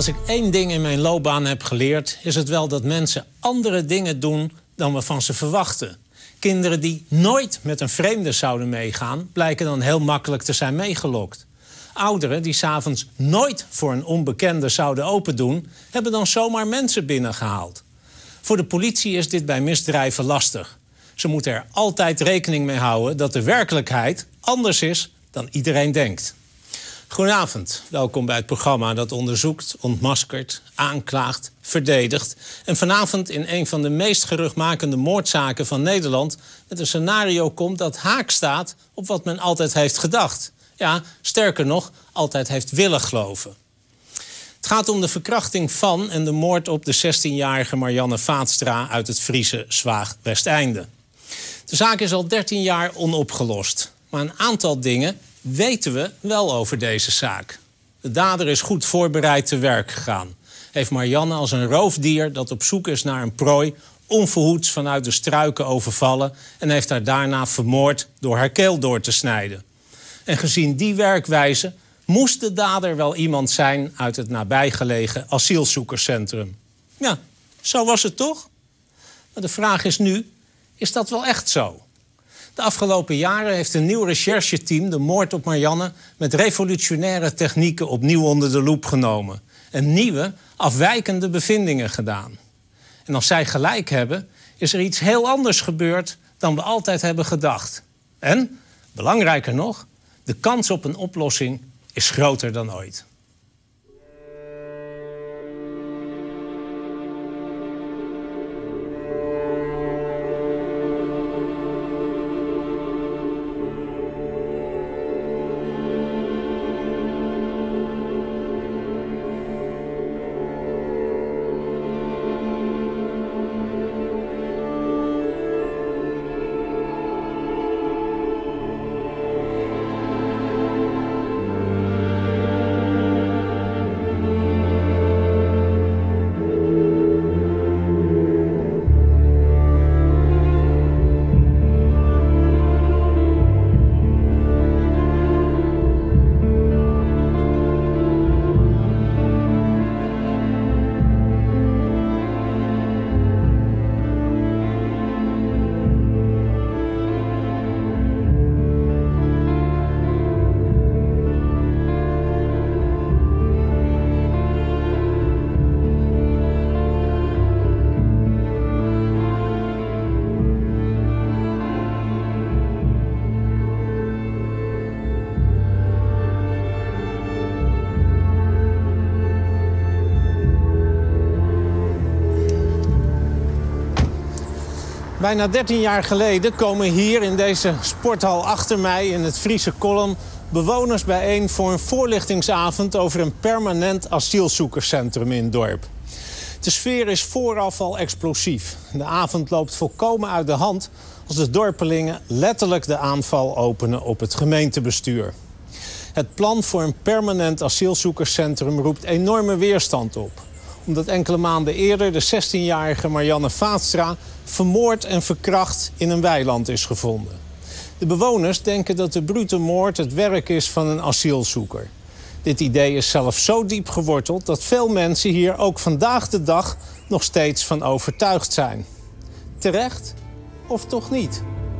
Als ik één ding in mijn loopbaan heb geleerd, is het wel dat mensen andere dingen doen dan we van ze verwachten. Kinderen die nooit met een vreemde zouden meegaan, blijken dan heel makkelijk te zijn meegelokt. Ouderen die 's avonds nooit voor een onbekende zouden opendoen, hebben dan zomaar mensen binnengehaald. Voor de politie is dit bij misdrijven lastig. Ze moeten er altijd rekening mee houden dat de werkelijkheid anders is dan iedereen denkt. Goedenavond, welkom bij het programma dat onderzoekt, ontmaskert, aanklaagt, verdedigt. En vanavond in een van de meest geruchtmakende moordzaken van Nederland met een scenario komt dat haak staat op wat men altijd heeft gedacht. Ja, sterker nog, altijd heeft willen geloven. Het gaat om de verkrachting van en de moord op de 16-jarige Marianne Vaatstra uit het Friese Zwaag-Westeinde. De zaak is al 13 jaar onopgelost, maar een aantal dingen weten we wel over deze zaak. De dader is goed voorbereid te werk gegaan. Heeft Marianne als een roofdier dat op zoek is naar een prooi onverhoeds vanuit de struiken overvallen en heeft haar daarna vermoord door haar keel door te snijden. En gezien die werkwijze moest de dader wel iemand zijn uit het nabijgelegen asielzoekerscentrum. Ja, zo was het toch? Maar de vraag is nu, is dat wel echt zo? De afgelopen jaren heeft een nieuw rechercheteam de moord op Marianne met revolutionaire technieken opnieuw onder de loep genomen. En nieuwe, afwijkende bevindingen gedaan. En als zij gelijk hebben, is er iets heel anders gebeurd dan we altijd hebben gedacht. En, belangrijker nog, de kans op een oplossing is groter dan ooit. Bijna 13 jaar geleden komen hier in deze sporthal achter mij in het Friese Kollem bewoners bijeen voor een voorlichtingsavond over een permanent asielzoekerscentrum in het dorp. De sfeer is vooraf al explosief. De avond loopt volkomen uit de hand als de dorpelingen letterlijk de aanval openen op het gemeentebestuur. Het plan voor een permanent asielzoekerscentrum roept enorme weerstand op. Omdat enkele maanden eerder de 16-jarige Marianne Vaatstra vermoord en verkracht in een weiland is gevonden. De bewoners denken dat de brute moord het werk is van een asielzoeker. Dit idee is zelfs zo diep geworteld dat veel mensen hier ook vandaag de dag nog steeds van overtuigd zijn. Terecht of toch niet?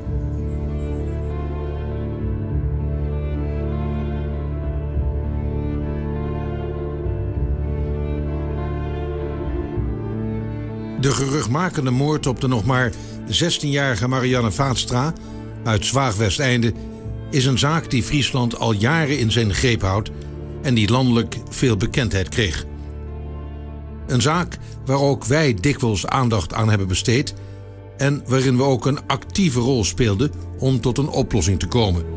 De geruchtmakende moord op de nog maar 16-jarige Marianne Vaatstra uit Zwaag-Westeinde is een zaak die Friesland al jaren in zijn greep houdt en die landelijk veel bekendheid kreeg. Een zaak waar ook wij dikwijls aandacht aan hebben besteed en waarin we ook een actieve rol speelden om tot een oplossing te komen.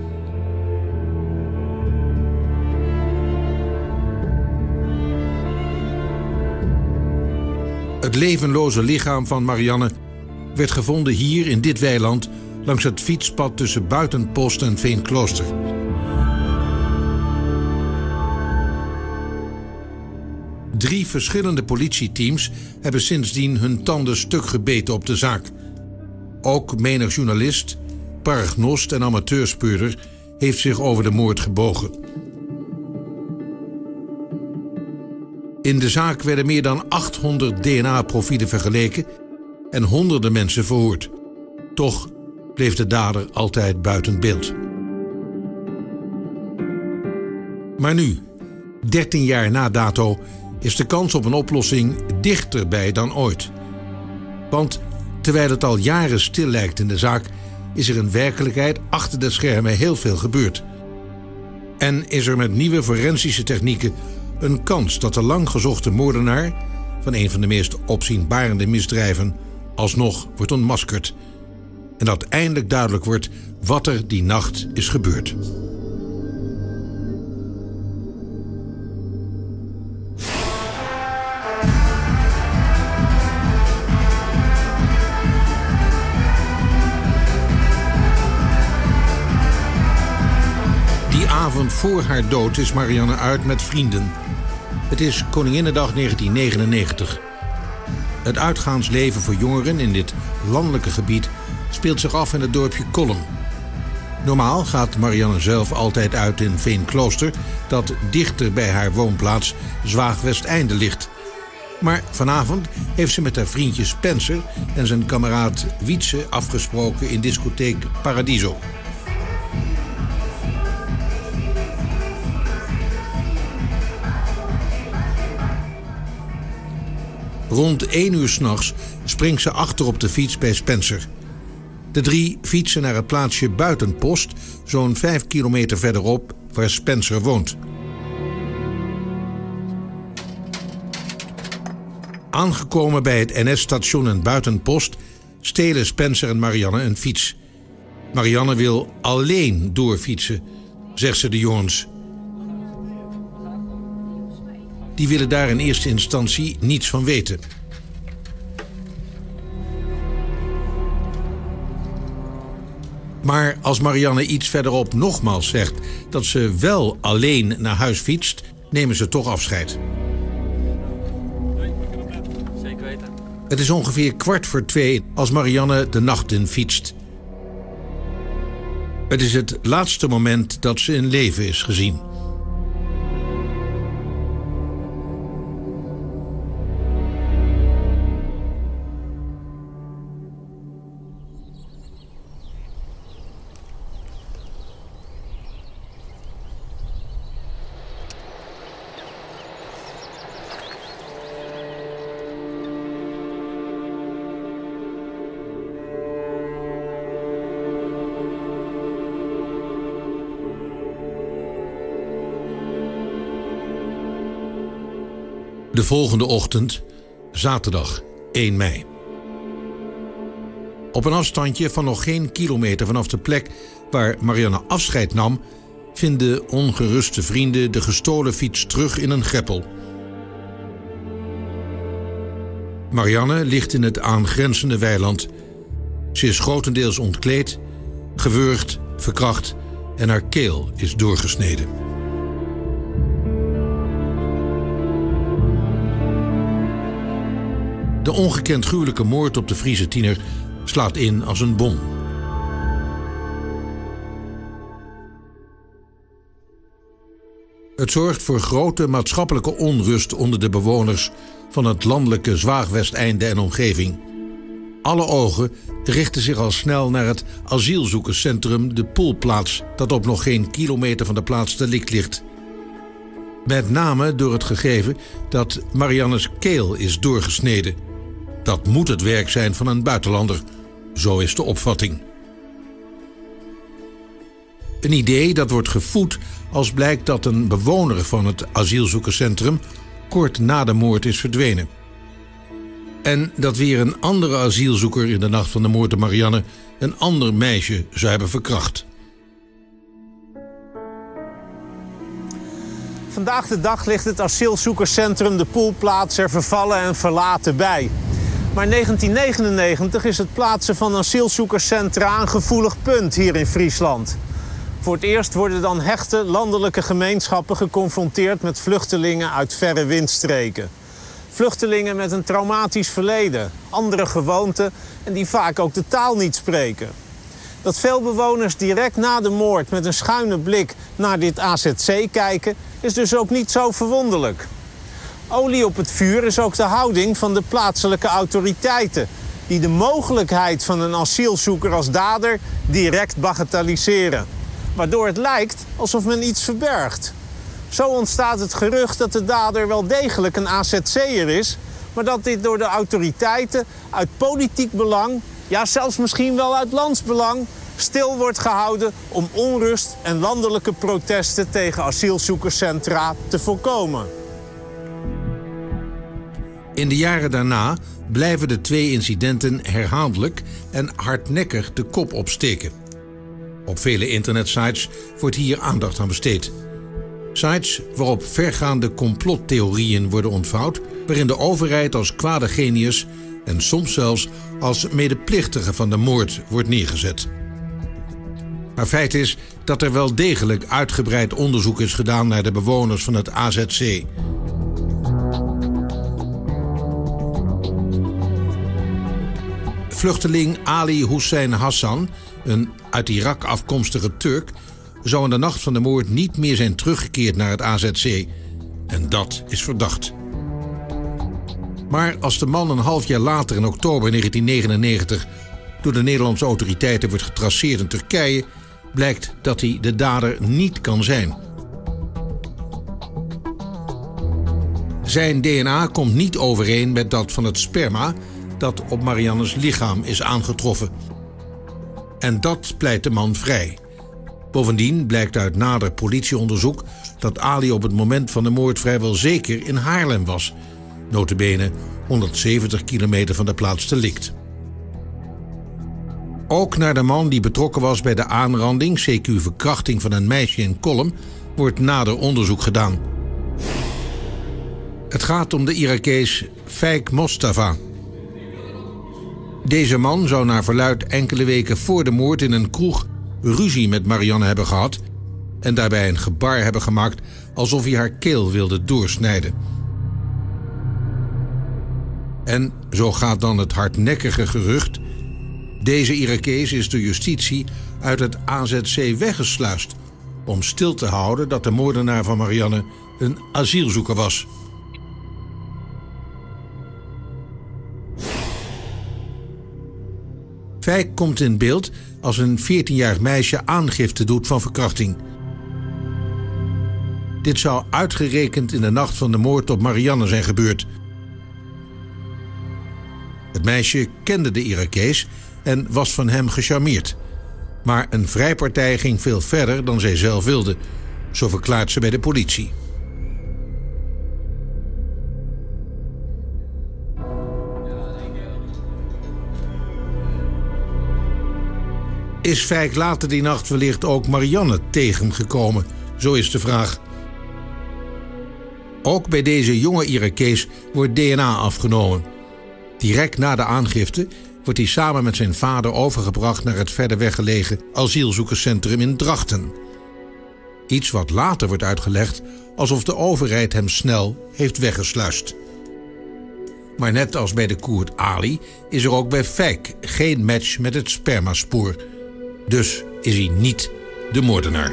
Het levenloze lichaam van Marianne werd gevonden hier in dit weiland langs het fietspad tussen Buitenpost en Veenklooster. Drie verschillende politieteams hebben sindsdien hun tanden stuk gebeten op de zaak. Ook menig journalist, paragnost en amateurspeurder heeft zich over de moord gebogen. In de zaak werden meer dan 800 DNA-profielen vergeleken en honderden mensen verhoord. Toch bleef de dader altijd buiten beeld. Maar nu, 13 jaar na dato, is de kans op een oplossing dichterbij dan ooit. Want terwijl het al jaren stil lijkt in de zaak, is er in werkelijkheid achter de schermen heel veel gebeurd. En is er met nieuwe forensische technieken een kans dat de lang gezochte moordenaar van een van de meest opzienbarende misdrijven alsnog wordt ontmaskerd. En dat eindelijk duidelijk wordt wat er die nacht is gebeurd. Die avond voor haar dood is Marianne uit met vrienden. Het is Koninginnedag 1999. Het uitgaansleven voor jongeren in dit landelijke gebied speelt zich af in het dorpje Kollum. Normaal gaat Marianne zelf altijd uit in Veenklooster, dat dichter bij haar woonplaats Zwaag-Westeinde ligt. Maar vanavond heeft ze met haar vriendje Spencer en zijn kameraad Wietse afgesproken in discotheek Paradiso. Rond 1 uur 's nachts springt ze achter op de fiets bij Spencer. De drie fietsen naar het plaatsje Buitenpost, zo'n 5 kilometer verderop waar Spencer woont. Aangekomen bij het NS-station in Buitenpost stelen Spencer en Marianne een fiets. Marianne wil alleen doorfietsen, zegt ze de jongens. Die willen daar in eerste instantie niets van weten. Maar als Marianne iets verderop nogmaals zegt dat ze wel alleen naar huis fietst, nemen ze toch afscheid. Zeker weten. Het is ongeveer 1:15 als Marianne de nacht in fietst. Het is het laatste moment dat ze in leven is gezien. De volgende ochtend, zaterdag 1 mei. Op een afstandje van nog geen kilometer vanaf de plek waar Marianne afscheid nam, vinden ongeruste vrienden de gestolen fiets terug in een greppel. Marianne ligt in het aangrenzende weiland. Ze is grotendeels ontkleed, gewurgd, verkracht en haar keel is doorgesneden. De ongekend gruwelijke moord op de Friese tiener slaat in als een bom. Het zorgt voor grote maatschappelijke onrust onder de bewoners van het landelijke Zwaag-Westeinde en omgeving. Alle ogen richten zich al snel naar het asielzoekerscentrum De Poelplaats, dat op nog geen kilometer van de plaats delict ligt. Met name door het gegeven dat Mariannes keel is doorgesneden. Dat moet het werk zijn van een buitenlander, zo is de opvatting. Een idee dat wordt gevoed als blijkt dat een bewoner van het asielzoekerscentrum kort na de moord is verdwenen. En dat weer een andere asielzoeker in de nacht van de moord op Marianne een ander meisje zou hebben verkracht. Vandaag de dag ligt het asielzoekerscentrum De Poelplaats er vervallen en verlaten bij. Maar in 1999 is het plaatsen van asielzoekerscentra een gevoelig punt hier in Friesland. Voor het eerst worden dan hechte landelijke gemeenschappen geconfronteerd met vluchtelingen uit verre windstreken. Vluchtelingen met een traumatisch verleden, andere gewoonten en die vaak ook de taal niet spreken. Dat veel bewoners direct na de moord met een schuine blik naar dit AZC kijken, is dus ook niet zo verwonderlijk. Olie op het vuur is ook de houding van de plaatselijke autoriteiten, die de mogelijkheid van een asielzoeker als dader direct bagatelliseren. Waardoor het lijkt alsof men iets verbergt. Zo ontstaat het gerucht dat de dader wel degelijk een AZC'er is, maar dat dit door de autoriteiten uit politiek belang, ja zelfs misschien wel uit landsbelang, stil wordt gehouden om onrust en landelijke protesten tegen asielzoekerscentra te voorkomen. In de jaren daarna blijven de twee incidenten herhaaldelijk en hardnekkig de kop opsteken. Op vele internetsites wordt hier aandacht aan besteed. Sites waarop vergaande complottheorieën worden ontvouwd, waarin de overheid als kwade genius en soms zelfs als medeplichtige van de moord wordt neergezet. Maar feit is dat er wel degelijk uitgebreid onderzoek is gedaan naar de bewoners van het AZC. Vluchteling Ali Hussein Hassan, een uit Irak afkomstige Turk, zou in de nacht van de moord niet meer zijn teruggekeerd naar het AZC. En dat is verdacht. Maar als de man een half jaar later in oktober 1999 door de Nederlandse autoriteiten wordt getraceerd in Turkije, blijkt dat hij de dader niet kan zijn. Zijn DNA komt niet overeen met dat van het sperma dat op Mariannes lichaam is aangetroffen. En dat pleit de man vrij. Bovendien blijkt uit nader politieonderzoek dat Ali op het moment van de moord vrijwel zeker in Haarlem was. Nota bene 170 kilometer van de plaats delict. Ook naar de man die betrokken was bij de aanranding, CQ verkrachting van een meisje in Kolm, wordt nader onderzoek gedaan. Het gaat om de Irakees Faik Mostafa. Deze man zou naar verluidt enkele weken voor de moord in een kroeg ruzie met Marianne hebben gehad en daarbij een gebaar hebben gemaakt alsof hij haar keel wilde doorsnijden. En zo gaat dan het hardnekkige gerucht: deze Irakees is door justitie uit het AZC weggesluist om stil te houden dat de moordenaar van Marianne een asielzoeker was. Faik komt in beeld als een 14-jarig meisje aangifte doet van verkrachting. Dit zou uitgerekend in de nacht van de moord op Marianne zijn gebeurd. Het meisje kende de Irakees en was van hem gecharmeerd. Maar een vrijpartij ging veel verder dan zij zelf wilde. Zo verklaart ze bij de politie. Is Faik later die nacht wellicht ook Marianne tegengekomen? Zo is de vraag. Ook bij deze jonge Irakees wordt DNA afgenomen. Direct na de aangifte wordt hij samen met zijn vader overgebracht naar het verder weggelegen asielzoekerscentrum in Drachten. Iets wat later wordt uitgelegd alsof de overheid hem snel heeft weggesluist. Maar net als bij de Koerd Ali is er ook bij Faik geen match met het spermaspoor. Dus is hij niet de moordenaar.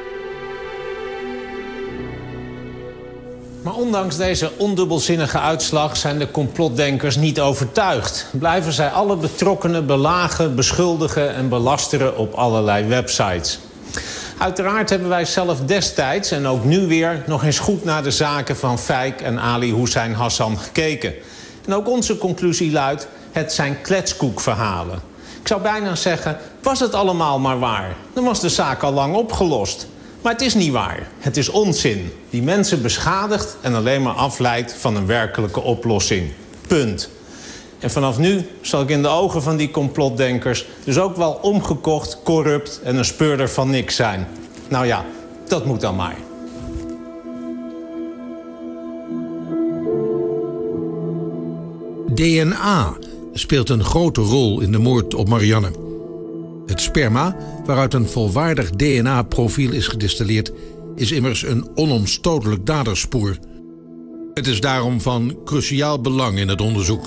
Maar ondanks deze ondubbelzinnige uitslag zijn de complotdenkers niet overtuigd. Blijven zij alle betrokkenen belagen, beschuldigen en belasteren op allerlei websites. Uiteraard hebben wij zelf destijds en ook nu weer nog eens goed naar de zaken van Faik en Ali Hussein Hassan gekeken. En ook onze conclusie luidt: het zijn kletskoekverhalen. Ik zou bijna zeggen, was het allemaal maar waar? Dan was de zaak al lang opgelost. Maar het is niet waar. Het is onzin die mensen beschadigt en alleen maar afleidt van een werkelijke oplossing. Punt. En vanaf nu zal ik in de ogen van die complotdenkers dus ook wel omgekocht, corrupt en een speurder van niks zijn. Nou ja, dat moet dan maar. DNA speelt een grote rol in de moord op Marianne. Het sperma, waaruit een volwaardig DNA-profiel is gedistilleerd, is immers een onomstotelijk daderspoor. Het is daarom van cruciaal belang in het onderzoek.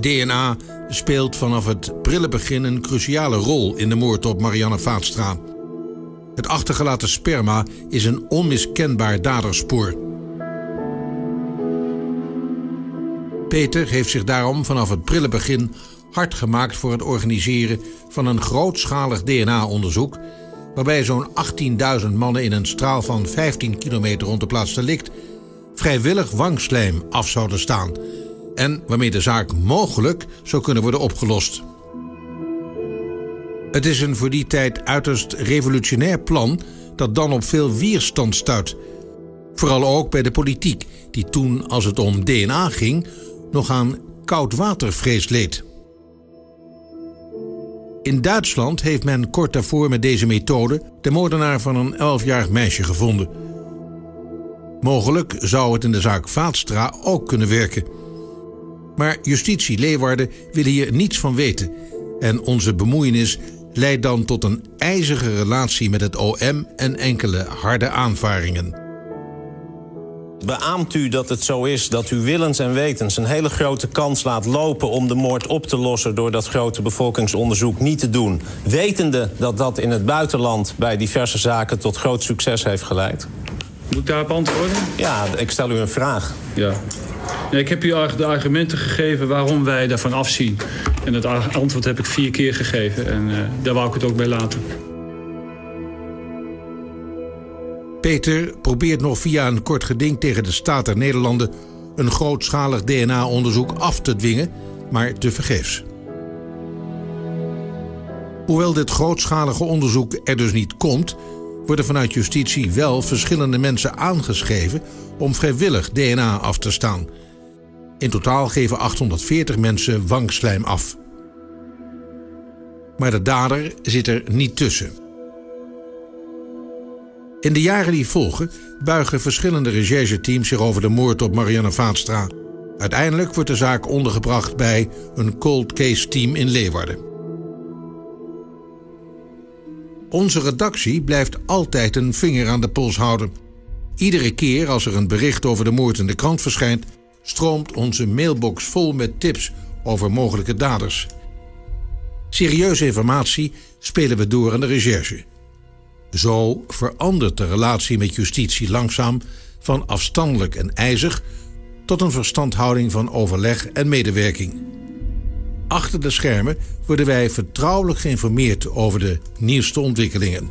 DNA speelt vanaf het prille begin een cruciale rol in de moord op Marianne Vaatstra. Het achtergelaten sperma is een onmiskenbaar daderspoor. Peter heeft zich daarom vanaf het prille begin hard gemaakt voor het organiseren van een grootschalig DNA-onderzoek, waarbij zo'n 18.000 mannen in een straal van 15 kilometer rond de plaats delict vrijwillig wangslijm af zouden staan en waarmee de zaak mogelijk zou kunnen worden opgelost. Het is een voor die tijd uiterst revolutionair plan dat dan op veel weerstand stuit. Vooral ook bij de politiek, die toen, als het om DNA ging, nog aan koudwatervrees leed. In Duitsland heeft men kort daarvoor met deze methode de moordenaar van een 11-jarig meisje gevonden. Mogelijk zou het in de zaak Vaatstra ook kunnen werken. Maar justitie Leeuwarden wil hier niets van weten en onze bemoeienis leidt dan tot een ijzige relatie met het OM en enkele harde aanvaringen. Beaamt u dat het zo is dat u willens en wetens een hele grote kans laat lopen om de moord op te lossen door dat grote bevolkingsonderzoek niet te doen, wetende dat dat in het buitenland bij diverse zaken tot groot succes heeft geleid? Moet ik daarop antwoorden? Ja, ik stel u een vraag. Ja. Nee, ik heb u de argumenten gegeven waarom wij daarvan afzien. En het antwoord heb ik 4 keer gegeven en daar wou ik het ook bij laten. Peter probeert nog via een kort geding tegen de Staat der Nederlanden een grootschalig DNA-onderzoek af te dwingen, maar tevergeefs. Hoewel dit grootschalige onderzoek er dus niet komt, worden vanuit justitie wel verschillende mensen aangeschreven om vrijwillig DNA af te staan. In totaal geven 840 mensen wangslijm af. Maar de dader zit er niet tussen. In de jaren die volgen buigen verschillende rechercheteams zich over de moord op Marianne Vaatstra. Uiteindelijk wordt de zaak ondergebracht bij een cold case team in Leeuwarden. Onze redactie blijft altijd een vinger aan de pols houden. Iedere keer als er een bericht over de moord in de krant verschijnt, stroomt onze mailbox vol met tips over mogelijke daders. Serieuze informatie spelen we door aan de recherche. Zo verandert de relatie met justitie langzaam van afstandelijk en ijzig tot een verstandhouding van overleg en medewerking. Achter de schermen worden wij vertrouwelijk geïnformeerd over de nieuwste ontwikkelingen.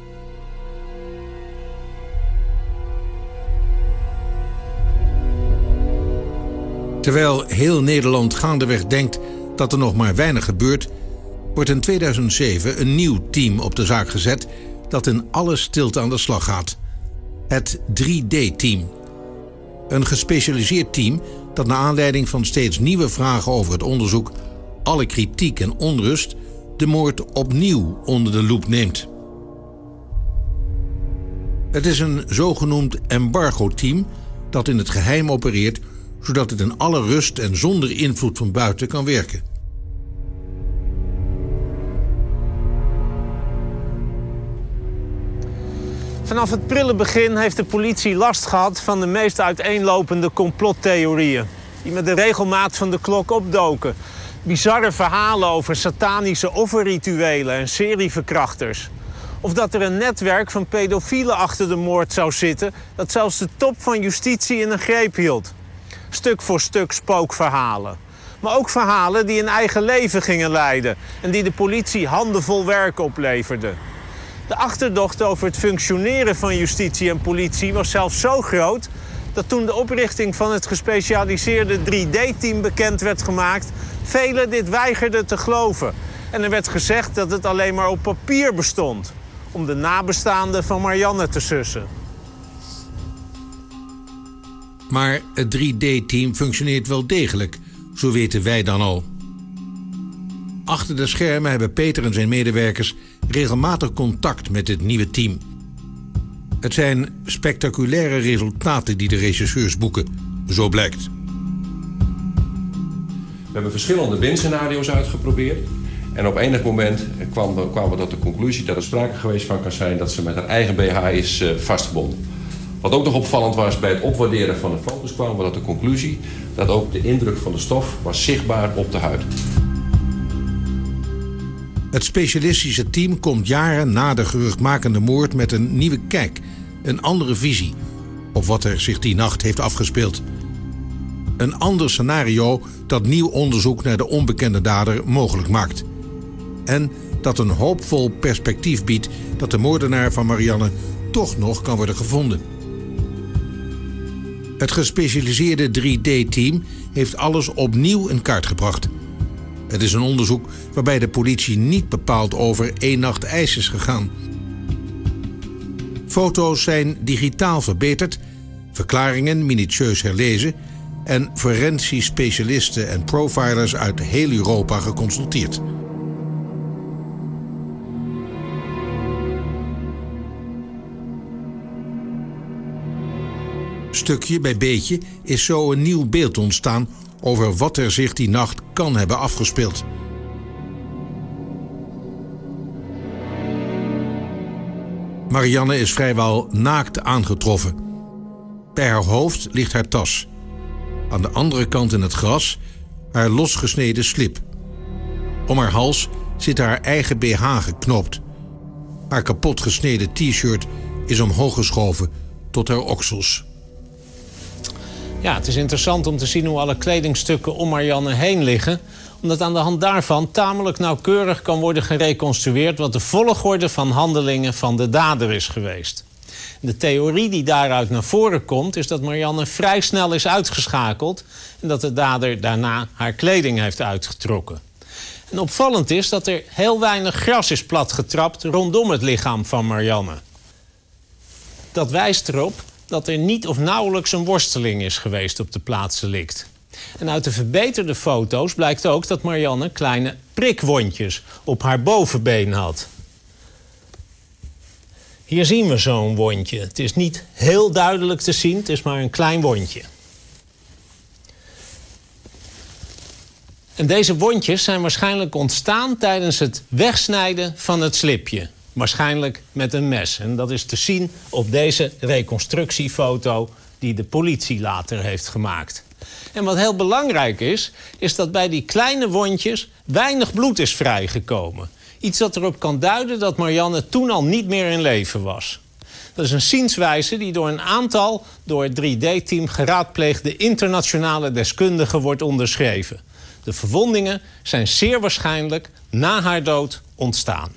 Terwijl heel Nederland gaandeweg denkt dat er nog maar weinig gebeurt, wordt in 2007 een nieuw team op de zaak gezet dat in alle stilte aan de slag gaat. Het 3D-team. Een gespecialiseerd team dat naar aanleiding van steeds nieuwe vragen over het onderzoek, alle kritiek en onrust, de moord opnieuw onder de loep neemt. Het is een zogenoemd embargo-team dat in het geheim opereert, zodat het in alle rust en zonder invloed van buiten kan werken. Vanaf het prille begin heeft de politie last gehad van de meest uiteenlopende complottheorieën, die met de regelmaat van de klok opdoken. Bizarre verhalen over satanische offerrituelen en serieverkrachters. Of dat er een netwerk van pedofielen achter de moord zou zitten dat zelfs de top van justitie in een greep hield. Stuk voor stuk spookverhalen. Maar ook verhalen die een eigen leven gingen leiden en die de politie handenvol werk opleverden. De achterdocht over het functioneren van justitie en politie was zelfs zo groot dat toen de oprichting van het gespecialiseerde 3D-team bekend werd gemaakt, velen dit weigerden te geloven. En er werd gezegd dat het alleen maar op papier bestond, om de nabestaanden van Marianne te sussen. Maar het 3D-team functioneert wel degelijk, zo weten wij dan al. Achter de schermen hebben Peter en zijn medewerkers regelmatig contact met dit nieuwe team. Het zijn spectaculaire resultaten die de rechercheurs boeken, zo blijkt. We hebben verschillende windscenario's uitgeprobeerd. En op enig moment kwamen we tot de conclusie dat er sprake geweest van kan zijn dat ze met haar eigen BH is vastgebonden. Wat ook nog opvallend was, bij het opwaarderen van de foto's kwamen we tot de conclusie dat ook de indruk van de stof was zichtbaar op de huid. Het specialistische team komt jaren na de geruchtmakende moord met een nieuwe kijk, een andere visie op wat er zich die nacht heeft afgespeeld. Een ander scenario dat nieuw onderzoek naar de onbekende dader mogelijk maakt. En dat een hoopvol perspectief biedt dat de moordenaar van Marianne toch nog kan worden gevonden. Het gespecialiseerde 3D-team heeft alles opnieuw in kaart gebracht. Het is een onderzoek waarbij de politie niet bepaald over 1 nacht ijs is gegaan. Foto's zijn digitaal verbeterd, verklaringen minutieus herlezen en forensisch specialisten en profilers uit heel Europa geconsulteerd. Stukje bij beetje is zo een nieuw beeld ontstaan over wat er zich die nacht kan hebben afgespeeld. Marianne is vrijwel naakt aangetroffen. Bij haar hoofd ligt haar tas. Aan de andere kant in het gras haar losgesneden slip. Om haar hals zit haar eigen BH geknoopt. Haar kapot gesneden t-shirt is omhoog geschoven tot haar oksels. Ja, het is interessant om te zien hoe alle kledingstukken om Marianne heen liggen, omdat aan de hand daarvan tamelijk nauwkeurig kan worden gereconstrueerd wat de volgorde van handelingen van de dader is geweest. De theorie die daaruit naar voren komt is dat Marianne vrij snel is uitgeschakeld en dat de dader daarna haar kleding heeft uitgetrokken. En opvallend is dat er heel weinig gras is platgetrapt rondom het lichaam van Marianne. Dat wijst erop dat er niet of nauwelijks een worsteling is geweest op de plaatsdelict. En uit de verbeterde foto's blijkt ook dat Marianne kleine prikwondjes op haar bovenbeen had. Hier zien we zo'n wondje. Het is niet heel duidelijk te zien, het is maar een klein wondje. En deze wondjes zijn waarschijnlijk ontstaan tijdens het wegsnijden van het slipje. Waarschijnlijk met een mes. En dat is te zien op deze reconstructiefoto die de politie later heeft gemaakt. En wat heel belangrijk is dat bij die kleine wondjes weinig bloed is vrijgekomen. Iets dat erop kan duiden dat Marianne toen al niet meer in leven was. Dat is een zienswijze die door een aantal door het 3D-team geraadpleegde internationale deskundigen wordt onderschreven. De verwondingen zijn zeer waarschijnlijk na haar dood ontstaan.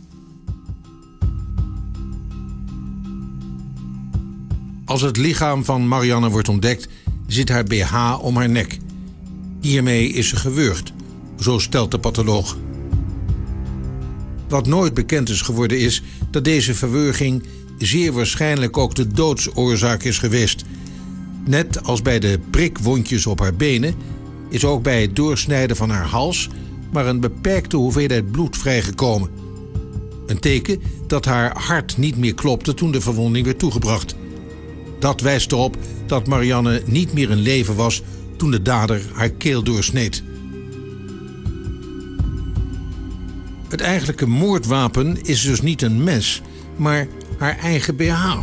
Als het lichaam van Marianne wordt ontdekt, zit haar BH om haar nek. Hiermee is ze gewurgd, zo stelt de patholoog. Wat nooit bekend is geworden is dat deze verwurging zeer waarschijnlijk ook de doodsoorzaak is geweest. Net als bij de prikwondjes op haar benen is ook bij het doorsnijden van haar hals maar een beperkte hoeveelheid bloed vrijgekomen. Een teken dat haar hart niet meer klopte toen de verwonding werd toegebracht. Dat wijst erop dat Marianne niet meer in leven was toen de dader haar keel doorsneed. Het eigenlijke moordwapen is dus niet een mes, maar haar eigen BH.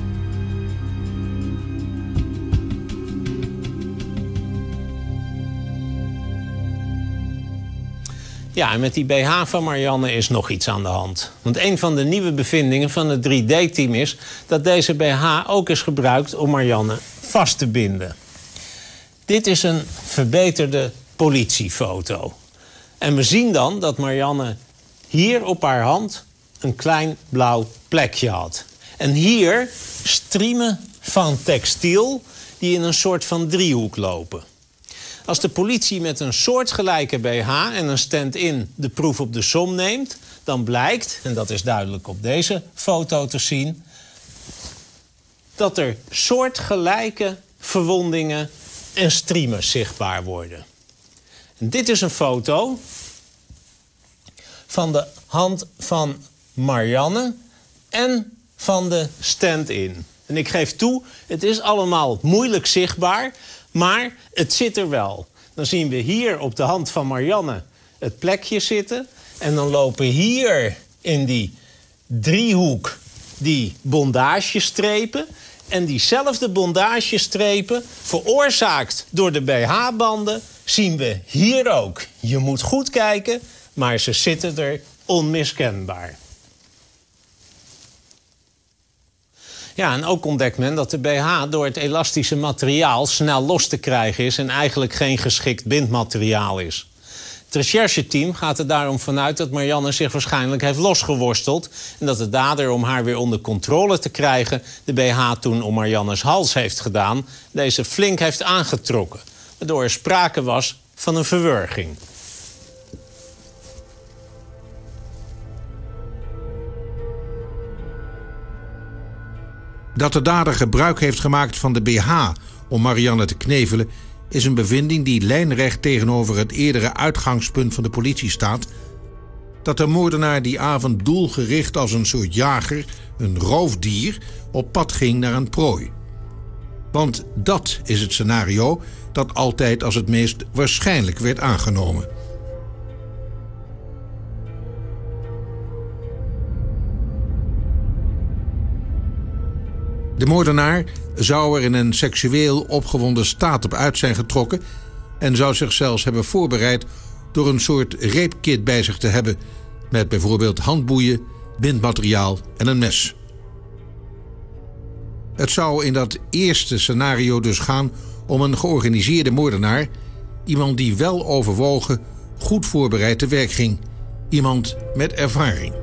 Ja, en met die BH van Marianne is nog iets aan de hand. Want een van de nieuwe bevindingen van het 3D-team is dat deze BH ook is gebruikt om Marianne vast te binden. Dit is een verbeterde politiefoto. En we zien dan dat Marianne hier op haar hand een klein blauw plekje had. En hier striemen van textiel die in een soort van driehoek lopen. Als de politie met een soortgelijke BH en een stand-in de proef op de som neemt, dan blijkt, en dat is duidelijk op deze foto te zien, dat er soortgelijke verwondingen en striemen zichtbaar worden. En dit is een foto van de hand van Marianne en van de stand-in. En ik geef toe, het is allemaal moeilijk zichtbaar, maar het zit er wel. Dan zien we hier op de hand van Marianne het plekje zitten. En dan lopen hier in die driehoek die bondagestrepen. En diezelfde bondagestrepen, veroorzaakt door de BH-banden, zien we hier ook. Je moet goed kijken, maar ze zitten er onmiskenbaar. Ja, en ook ontdekt men dat de BH door het elastische materiaal snel los te krijgen is en eigenlijk geen geschikt bindmateriaal is. Het rechercheteam gaat er daarom vanuit dat Marianne zich waarschijnlijk heeft losgeworsteld en dat de dader, om haar weer onder controle te krijgen, de BH toen om Mariannes hals heeft gedaan, deze flink heeft aangetrokken, waardoor er sprake was van een verwurging. Dat de dader gebruik heeft gemaakt van de BH om Marianne te knevelen is een bevinding die lijnrecht tegenover het eerdere uitgangspunt van de politie staat, dat de moordenaar die avond doelgericht als een soort jager, een roofdier, op pad ging naar een prooi. Want dat is het scenario dat altijd als het meest waarschijnlijk werd aangenomen. De moordenaar zou er in een seksueel opgewonden staat op uit zijn getrokken en zou zich zelfs hebben voorbereid door een soort reepkit bij zich te hebben met bijvoorbeeld handboeien, bindmateriaal en een mes. Het zou in dat eerste scenario dus gaan om een georganiseerde moordenaar, iemand die wel overwogen, goed voorbereid te werk ging, iemand met ervaring.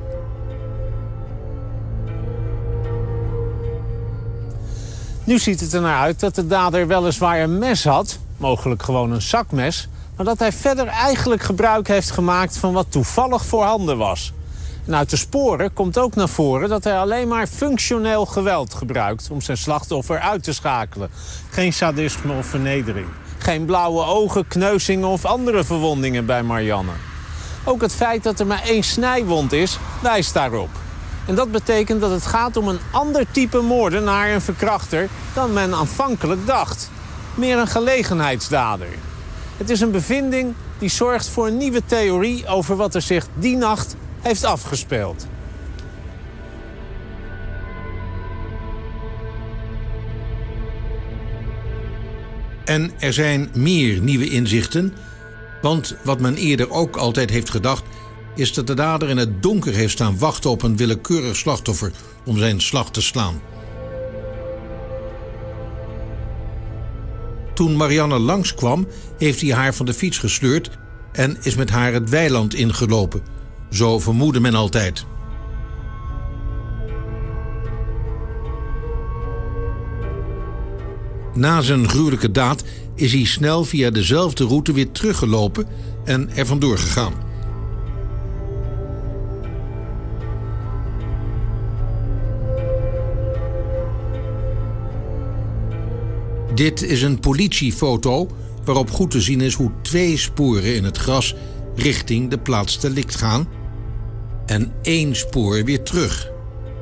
Nu ziet het er naar uit dat de dader weliswaar een mes had, mogelijk gewoon een zakmes, maar dat hij verder eigenlijk gebruik heeft gemaakt van wat toevallig voorhanden was. En uit de sporen komt ook naar voren dat hij alleen maar functioneel geweld gebruikt om zijn slachtoffer uit te schakelen. Geen sadisme of vernedering. Geen blauwe ogen, kneuzingen of andere verwondingen bij Marianne. Ook het feit dat er maar 1 snijwond is, wijst daarop. En dat betekent dat het gaat om een ander type moordenaar en verkrachter dan men aanvankelijk dacht. Meer een gelegenheidsdader. Het is een bevinding die zorgt voor een nieuwe theorie over wat er zich die nacht heeft afgespeeld. En er zijn meer nieuwe inzichten, want wat men eerder ook altijd heeft gedacht is dat de dader in het donker heeft staan wachten op een willekeurig slachtoffer om zijn slag te slaan. Toen Marianne langskwam, heeft hij haar van de fiets gesleurd en is met haar het weiland ingelopen. Zo vermoedde men altijd. Na zijn gruwelijke daad is hij snel via dezelfde route weer teruggelopen en er vandoor gegaan. Dit is een politiefoto waarop goed te zien is hoe 2 sporen in het gras richting de plaats delict gaan en 1 spoor weer terug.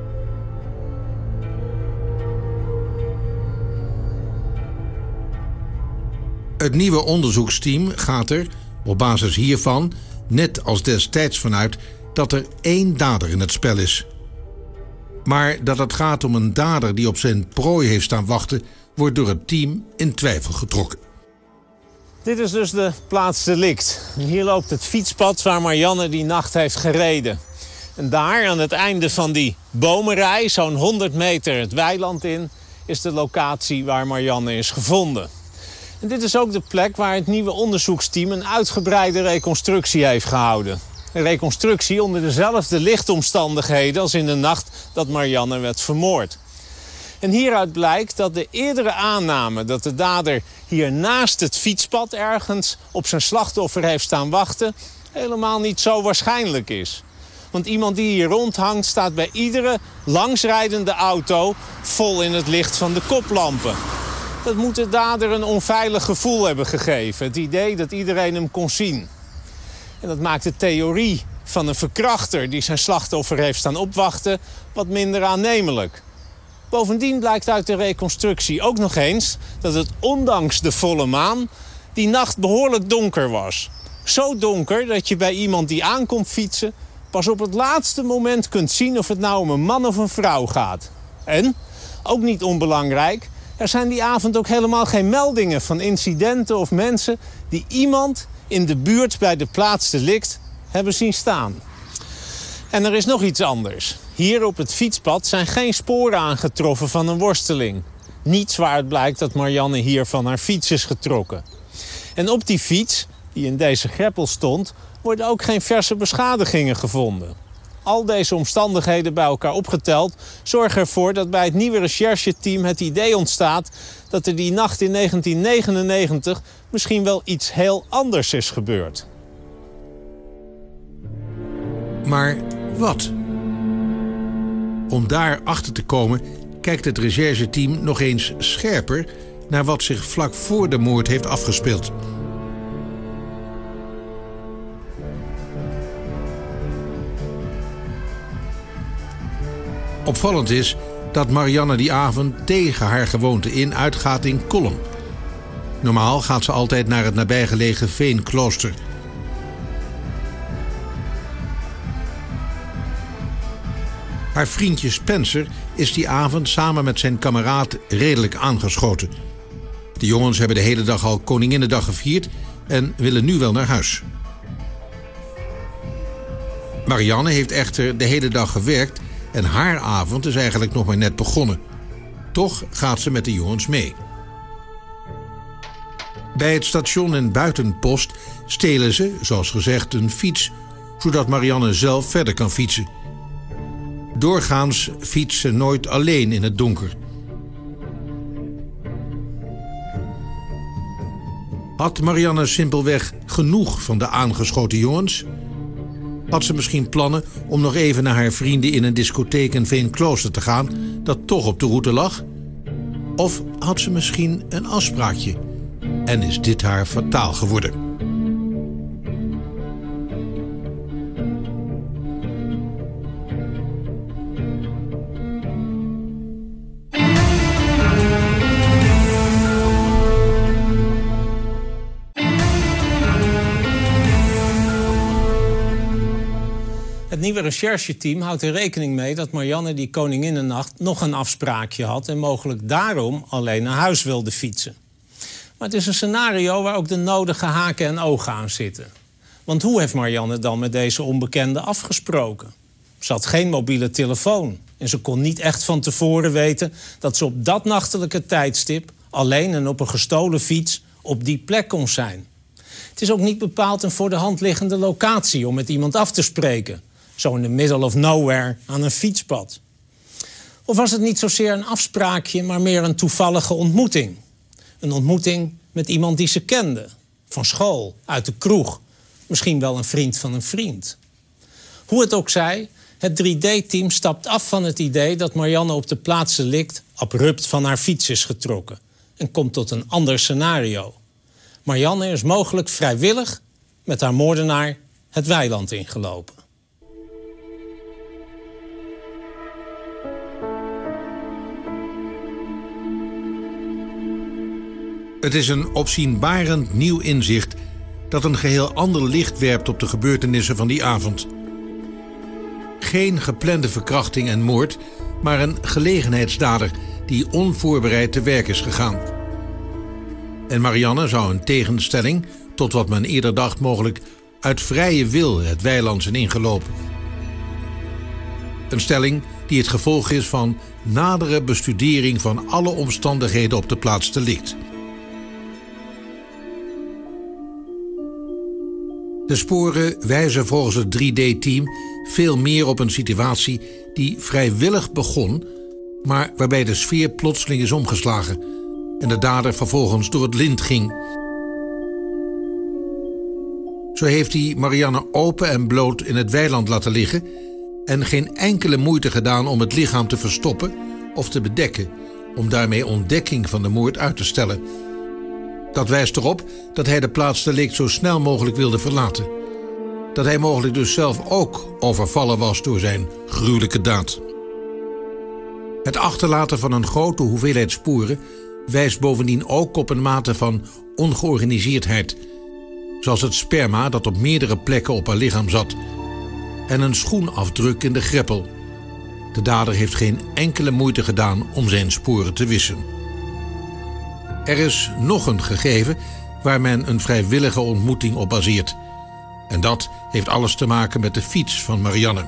Het nieuwe onderzoeksteam gaat er, op basis hiervan, net als destijds vanuit dat er 1 dader in het spel is. Maar dat het gaat om een dader die op zijn prooi heeft staan wachten, wordt door het team in twijfel getrokken. Dit is dus de plaats delict. Hier loopt het fietspad waar Marianne die nacht heeft gereden. En daar, aan het einde van die bomenrij, zo'n 100 meter het weiland in, is de locatie waar Marianne is gevonden. En dit is ook de plek waar het nieuwe onderzoeksteam een uitgebreide reconstructie heeft gehouden. Een reconstructie onder dezelfde lichtomstandigheden als in de nacht dat Marianne werd vermoord. En hieruit blijkt dat de eerdere aanname dat de dader hier naast het fietspad ergens op zijn slachtoffer heeft staan wachten helemaal niet zo waarschijnlijk is. Want iemand die hier rondhangt staat bij iedere langsrijdende auto vol in het licht van de koplampen. Dat moet de dader een onveilig gevoel hebben gegeven. Het idee dat iedereen hem kon zien. En dat maakt de theorie van een verkrachter die zijn slachtoffer heeft staan opwachten wat minder aannemelijk. Bovendien blijkt uit de reconstructie ook nog eens dat het ondanks de volle maan die nacht behoorlijk donker was. Zo donker dat je bij iemand die aankomt fietsen pas op het laatste moment kunt zien of het nou om een man of een vrouw gaat. En Ook niet onbelangrijk, er zijn die avond ook helemaal geen meldingen van incidenten of mensen die iemand in de buurt bij de plaats delict hebben zien staan. En er is nog iets anders. Hier op het fietspad zijn geen sporen aangetroffen van een worsteling. Niets waaruit blijkt dat Marianne hier van haar fiets is getrokken. En op die fiets, die in deze greppel stond, worden ook geen verse beschadigingen gevonden. Al deze omstandigheden bij elkaar opgeteld zorgen ervoor dat bij het nieuwe rechercheteam het idee ontstaat dat er die nacht in 1999 misschien wel iets heel anders is gebeurd. Maar wat? Om daar achter te komen kijkt het rechercheteam nog eens scherper naar wat zich vlak voor de moord heeft afgespeeld. Opvallend is dat Marianne die avond tegen haar gewoonte in uitgaat in Kolm. Normaal gaat ze altijd naar het nabijgelegen Veenklooster. Haar vriendje Spencer is die avond samen met zijn kameraad redelijk aangeschoten. De jongens hebben de hele dag al Koninginnedag gevierd en willen nu wel naar huis. Marianne heeft echter de hele dag gewerkt en haar avond is eigenlijk nog maar net begonnen. Toch gaat ze met de jongens mee. Bij het station en buitenpost stelen ze, zoals gezegd, een fiets, zodat Marianne zelf verder kan fietsen. Doorgaans fietst ze nooit alleen in het donker. Had Marianne simpelweg genoeg van de aangeschoten jongens? Had ze misschien plannen om nog even naar haar vrienden in een discotheek in Veenklooster te gaan, dat toch op de route lag? Of had ze misschien een afspraakje en is dit haar fataal geworden? Het nieuwe rechercheteam houdt er rekening mee dat Marianne die Koninginnennacht nog een afspraakje had en mogelijk daarom alleen naar huis wilde fietsen. Maar het is een scenario waar ook de nodige haken en ogen aan zitten. Want hoe heeft Marianne dan met deze onbekende afgesproken? Ze had geen mobiele telefoon en ze kon niet echt van tevoren weten dat ze op dat nachtelijke tijdstip alleen en op een gestolen fiets op die plek kon zijn. Het is ook niet bepaald een voor de hand liggende locatie om met iemand af te spreken. Zo in the middle of nowhere aan een fietspad. Of was het niet zozeer een afspraakje, maar meer een toevallige ontmoeting? Een ontmoeting met iemand die ze kende. Van school, uit de kroeg. Misschien wel een vriend van een vriend. Hoe het ook zij, het 3D-team stapt af van het idee dat Marianne op de plaats delict abrupt van haar fiets is getrokken. En komt tot een ander scenario. Marianne is mogelijk vrijwillig met haar moordenaar het weiland ingelopen. Het is een opzienbarend nieuw inzicht dat een geheel ander licht werpt op de gebeurtenissen van die avond. Geen geplande verkrachting en moord, maar een gelegenheidsdader die onvoorbereid te werk is gegaan. En Marianne zou in tegenstelling tot wat men eerder dacht mogelijk uit vrije wil het weiland zijn ingelopen. Een stelling die het gevolg is van nadere bestudering van alle omstandigheden op de plaats delict. De sporen wijzen volgens het 3D-team veel meer op een situatie die vrijwillig begon, maar waarbij de sfeer plotseling is omgeslagen en de dader vervolgens door het lint ging. Zo heeft hij Marianne open en bloot in het weiland laten liggen en geen enkele moeite gedaan om het lichaam te verstoppen of te bedekken, om daarmee ontdekking van de moord uit te stellen. Dat wijst erop dat hij de plaats delict zo snel mogelijk wilde verlaten. Dat hij mogelijk dus zelf ook overvallen was door zijn gruwelijke daad. Het achterlaten van een grote hoeveelheid sporen wijst bovendien ook op een mate van ongeorganiseerdheid, zoals het sperma dat op meerdere plekken op haar lichaam zat en een schoenafdruk in de greppel. De dader heeft geen enkele moeite gedaan om zijn sporen te wissen. Er is nog een gegeven waar men een vrijwillige ontmoeting op baseert. En dat heeft alles te maken met de fiets van Marianne.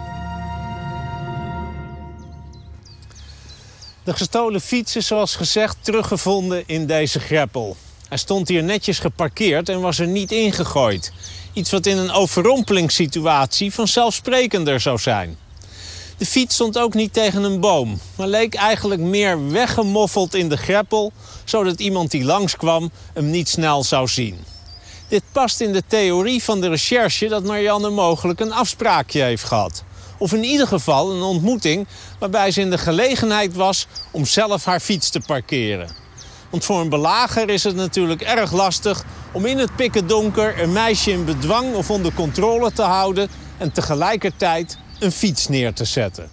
De gestolen fiets is zoals gezegd teruggevonden in deze greppel. Hij stond hier netjes geparkeerd en was er niet ingegooid. Iets wat in een overrompelingssituatie vanzelfsprekender zou zijn. De fiets stond ook niet tegen een boom, maar leek eigenlijk meer weggemoffeld in de greppel, zodat iemand die langskwam hem niet snel zou zien. Dit past in de theorie van de recherche dat Marianne mogelijk een afspraakje heeft gehad. Of in ieder geval een ontmoeting waarbij ze in de gelegenheid was om zelf haar fiets te parkeren. Want voor een belager is het natuurlijk erg lastig om in het pikkendonker een meisje in bedwang of onder controle te houden en tegelijkertijd een fiets neer te zetten.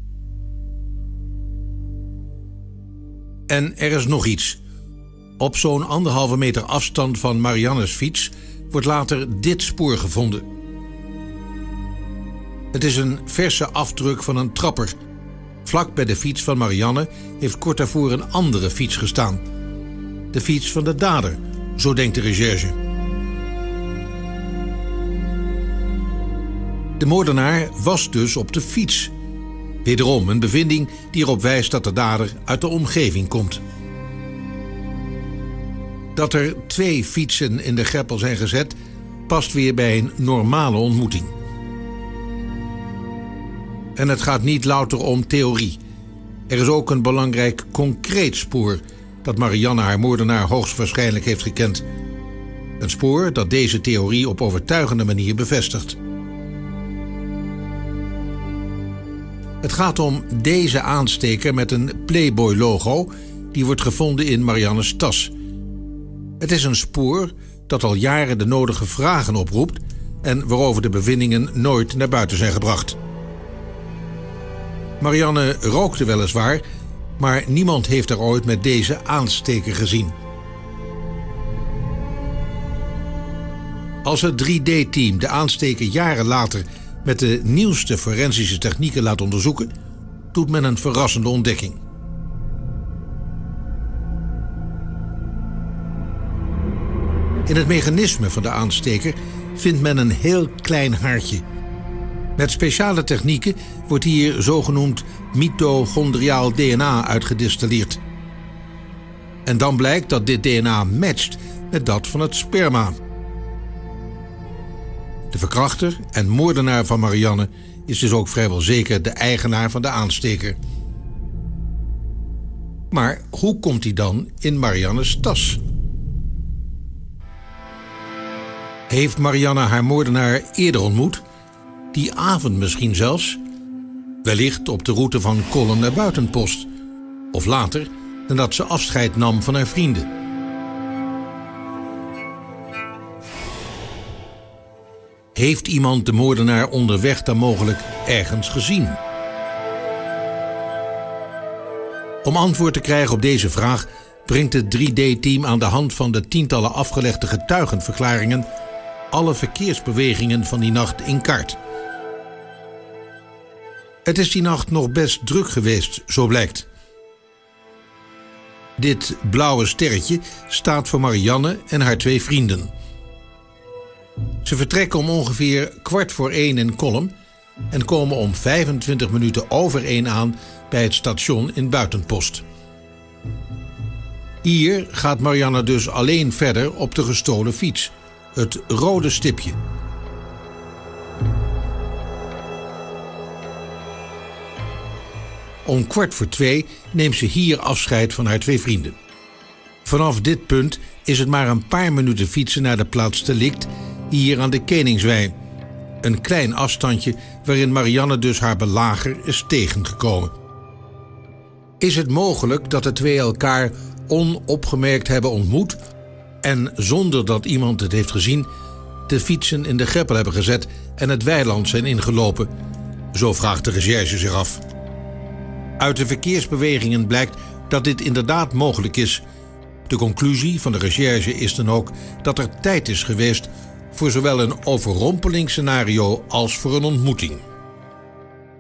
En er is nog iets. Op zo'n 1,5 meter afstand van Mariannes fiets wordt later dit spoor gevonden. Het is een verse afdruk van een trapper. Vlak bij de fiets van Marianne heeft kort daarvoor een andere fiets gestaan. De fiets van de dader, zo denkt de recherche. De moordenaar was dus op de fiets. Wederom een bevinding die erop wijst dat de dader uit de omgeving komt. Dat er 2 fietsen in de greppel zijn gezet, past weer bij een normale ontmoeting. En het gaat niet louter om theorie. Er is ook een belangrijk concreet spoor dat Marianne haar moordenaar hoogstwaarschijnlijk heeft gekend. Een spoor dat deze theorie op overtuigende manier bevestigt. Het gaat om deze aansteker met een Playboy-logo die wordt gevonden in Mariannes tas. Het is een spoor dat al jaren de nodige vragen oproept en waarover de bevindingen nooit naar buiten zijn gebracht. Marianne rookte weliswaar, maar niemand heeft haar ooit met deze aansteker gezien. Als het 3D-team de aansteker jaren later met de nieuwste forensische technieken laat onderzoeken, doet men een verrassende ontdekking. In het mechanisme van de aansteker vindt men een heel klein haartje. Met speciale technieken wordt hier zogenoemd mitochondriaal DNA uitgedistilleerd. En dan blijkt dat dit DNA matcht met dat van het sperma. De verkrachter en moordenaar van Marianne is dus ook vrijwel zeker de eigenaar van de aansteker. Maar hoe komt hij dan in Mariannes tas? Heeft Marianne haar moordenaar eerder ontmoet? Die avond misschien zelfs? Wellicht op de route van Kolm naar Buitenpost. Of later, nadat ze afscheid nam van haar vrienden. Heeft iemand de moordenaar onderweg dan mogelijk ergens gezien? Om antwoord te krijgen op deze vraag brengt het 3D-team aan de hand van de tientallen afgelegde getuigenverklaringen alle verkeersbewegingen van die nacht in kaart. Het is die nacht nog best druk geweest, zo blijkt. Dit blauwe sterretje staat voor Marianne en haar 2 vrienden. Ze vertrekken om ongeveer 1:15 in Kolm en komen om 25 minuten over 1 aan bij het station in Buitenpost. Hier gaat Marianne dus alleen verder op de gestolen fiets, het rode stipje. Om 1:15 neemt ze hier afscheid van haar 2 vrienden. Vanaf dit punt is het maar een paar minuten fietsen naar de plaats delict, hier aan de Keningswei. Een klein afstandje waarin Marianne dus haar belager is tegengekomen. Is het mogelijk dat de 2 elkaar onopgemerkt hebben ontmoet en zonder dat iemand het heeft gezien de fietsen in de greppel hebben gezet en het weiland zijn ingelopen? Zo vraagt de recherche zich af. Uit de verkeersbewegingen blijkt dat dit inderdaad mogelijk is. De conclusie van de recherche is dan ook dat er tijd is geweest voor zowel een overrompelingsscenario als voor een ontmoeting.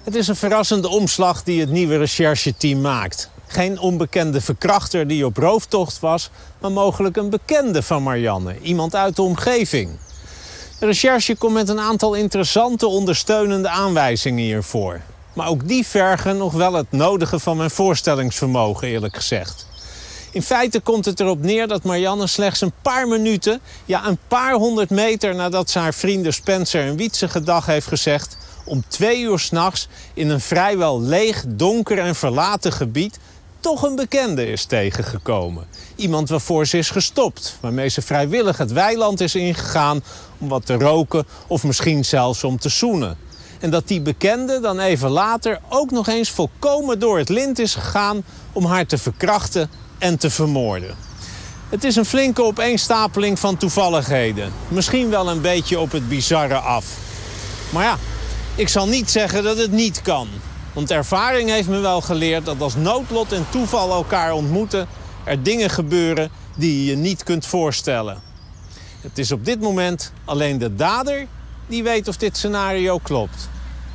Het is een verrassende omslag die het nieuwe rechercheteam maakt. Geen onbekende verkrachter die op rooftocht was, maar mogelijk een bekende van Marianne, iemand uit de omgeving. De recherche komt met een aantal interessante ondersteunende aanwijzingen hiervoor. Maar ook die vergen nog wel het nodige van mijn voorstellingsvermogen, eerlijk gezegd. In feite komt het erop neer dat Marianne slechts een paar minuten, ja een paar 100 meter nadat ze haar vrienden Spencer en Wietse gedag heeft gezegd, om 2 uur 's nachts in een vrijwel leeg, donker en verlaten gebied toch een bekende is tegengekomen. Iemand waarvoor ze is gestopt, waarmee ze vrijwillig het weiland is ingegaan om wat te roken of misschien zelfs om te zoenen. En dat die bekende dan even later ook nog eens volkomen door het lint is gegaan om haar te verkrachten en te vermoorden. Het is een flinke opeenstapeling van toevalligheden. Misschien wel een beetje op het bizarre af. Maar ja, ik zal niet zeggen dat het niet kan. Want ervaring heeft me wel geleerd dat als noodlot en toeval elkaar ontmoeten, er dingen gebeuren die je je niet kunt voorstellen. Het is op dit moment alleen de dader die weet of dit scenario klopt.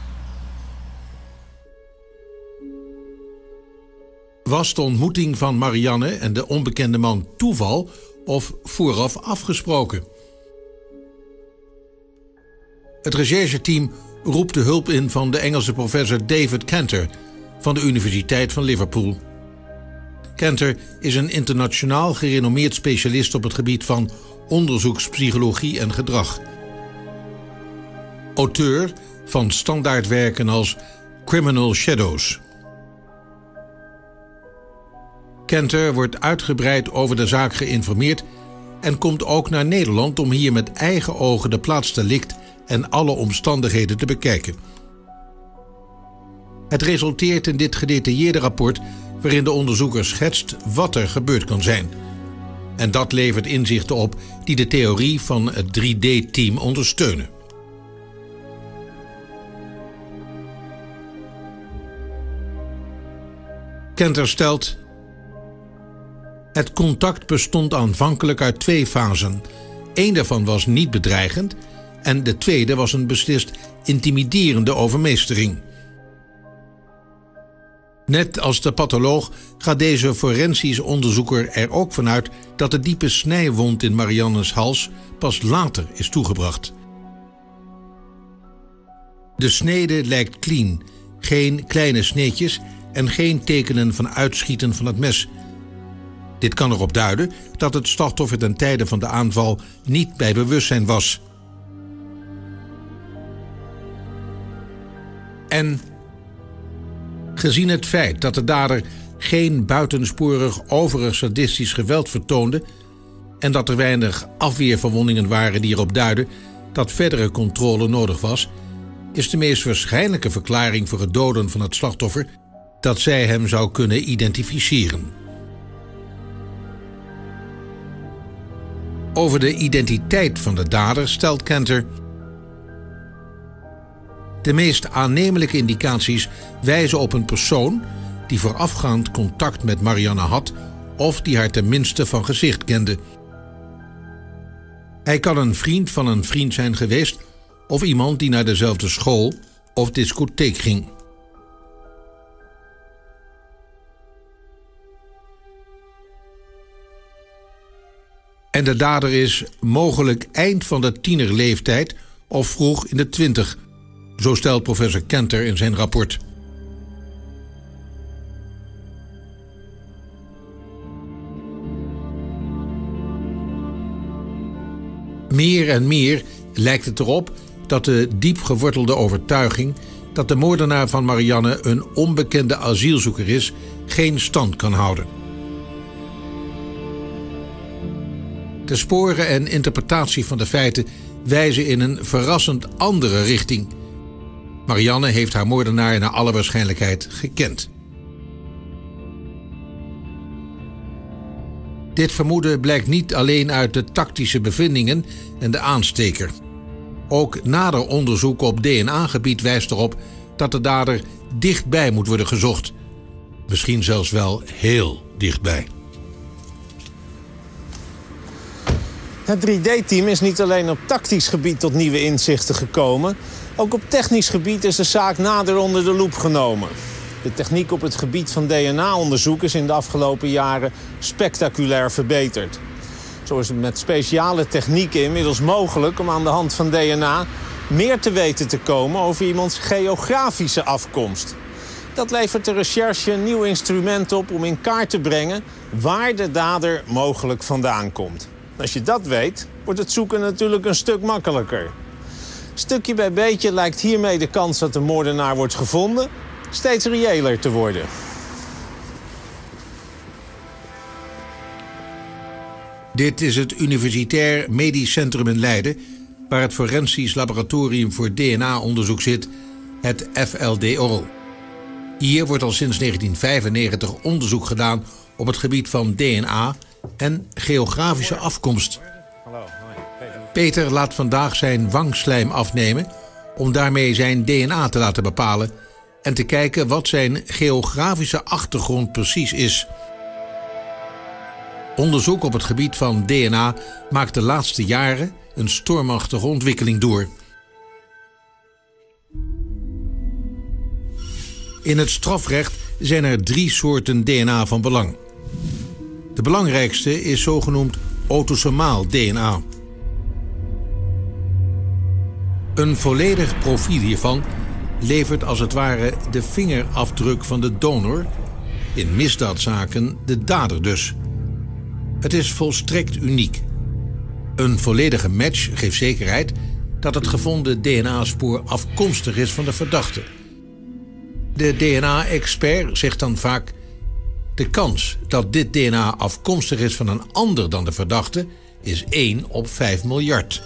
Was de ontmoeting van Marianne en de onbekende man toeval of vooraf afgesproken? Het rechercheteam roept de hulp in van de Engelse professor David Cantor van de Universiteit van Liverpool. Cantor is een internationaal gerenommeerd specialist op het gebied van onderzoekspsychologie en gedrag. Auteur van standaardwerken als Criminal Shadows. Cantor wordt uitgebreid over de zaak geïnformeerd en komt ook naar Nederland om hier met eigen ogen de plaatsdelict en alle omstandigheden te bekijken. Het resulteert in dit gedetailleerde rapport waarin de onderzoeker schetst wat er gebeurd kan zijn. En dat levert inzichten op die de theorie van het 3D-team ondersteunen. Cantor stelt: het contact bestond aanvankelijk uit 2 fasen. Eén daarvan was niet bedreigend en de tweede was een beslist intimiderende overmeestering. Net als de patholoog gaat deze forensisch onderzoeker er ook vanuit dat de diepe snijwond in Marianne's hals pas later is toegebracht. De snede lijkt clean, geen kleine sneetjes en geen tekenen van uitschieten van het mes. Dit kan erop duiden dat het slachtoffer ten tijde van de aanval niet bij bewustzijn was. En gezien het feit dat de dader geen buitensporig overig sadistisch geweld vertoonde en dat er weinig afweerverwondingen waren die erop duiden dat verdere controle nodig was, is de meest waarschijnlijke verklaring voor het doden van het slachtoffer dat zij hem zou kunnen identificeren. Over de identiteit van de dader stelt Cantor: de meest aannemelijke indicaties wijzen op een persoon die voorafgaand contact met Marianne had of die haar tenminste van gezicht kende. Hij kan een vriend van een vriend zijn geweest of iemand die naar dezelfde school of discotheek ging. En de dader is mogelijk eind van de tienerleeftijd of vroeg in de 20, zo stelt professor Cantor in zijn rapport. Meer en meer lijkt het erop dat de diep gewortelde overtuiging dat de moordenaar van Marianne een onbekende asielzoeker is, geen stand kan houden. De sporen en interpretatie van de feiten wijzen in een verrassend andere richting. Marianne heeft haar moordenaar naar alle waarschijnlijkheid gekend. Dit vermoeden blijkt niet alleen uit de tactische bevindingen en de aansteker. Ook nader onderzoek op DNA-gebied wijst erop dat de dader dichtbij moet worden gezocht. Misschien zelfs wel heel dichtbij. Het 3D-team is niet alleen op tactisch gebied tot nieuwe inzichten gekomen, Ook op technisch gebied is de zaak nader onder de loep genomen. De techniek op het gebied van DNA-onderzoek is in de afgelopen jaren spectaculair verbeterd. Zo is het met speciale technieken inmiddels mogelijk om aan de hand van DNA meer te weten te komen over iemands geografische afkomst. Dat levert de recherche een nieuw instrument op om in kaart te brengen waar de dader mogelijk vandaan komt. Als je dat weet, wordt het zoeken natuurlijk een stuk makkelijker. Stukje bij beetje lijkt hiermee de kans dat de moordenaar wordt gevonden steeds reëler te worden. Dit is het Universitair Medisch Centrum in Leiden, waar het Forensisch Laboratorium voor DNA-onderzoek zit, het FLDO. Hier wordt al sinds 1995 onderzoek gedaan op het gebied van DNA en geografische afkomst. Peter laat vandaag zijn wangslijm afnemen om daarmee zijn DNA te laten bepalen en te kijken wat zijn geografische achtergrond precies is. Onderzoek op het gebied van DNA maakt de laatste jaren een stormachtige ontwikkeling door. In het strafrecht zijn er 3 soorten DNA van belang. De belangrijkste is zogenoemd autosomaal DNA. Een volledig profiel hiervan levert als het ware de vingerafdruk van de donor, in misdaadzaken de dader dus. Het is volstrekt uniek. Een volledige match geeft zekerheid dat het gevonden DNA-spoor afkomstig is van de verdachte. De DNA-expert zegt dan vaak: de kans dat dit DNA afkomstig is van een ander dan de verdachte is 1 op 5 miljard.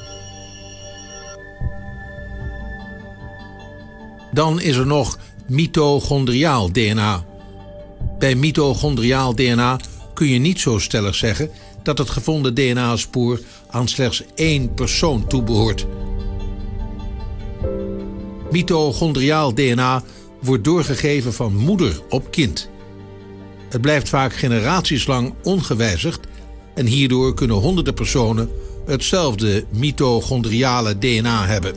Dan is er nog mitochondriaal DNA. Bij mitochondriaal DNA kun je niet zo stellig zeggen dat het gevonden DNA-spoor aan slechts 1 persoon toebehoort. Mitochondriaal DNA wordt doorgegeven van moeder op kind. Het blijft vaak generaties lang ongewijzigd en hierdoor kunnen honderden personen hetzelfde mitochondriale DNA hebben.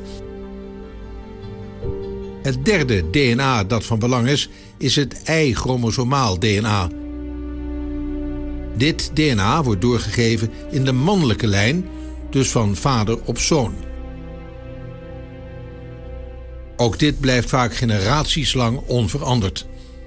Het derde DNA dat van belang is het Y-chromosomaal DNA. Dit DNA wordt doorgegeven in de mannelijke lijn, dus van vader op zoon. Ook dit blijft vaak generaties lang onveranderd.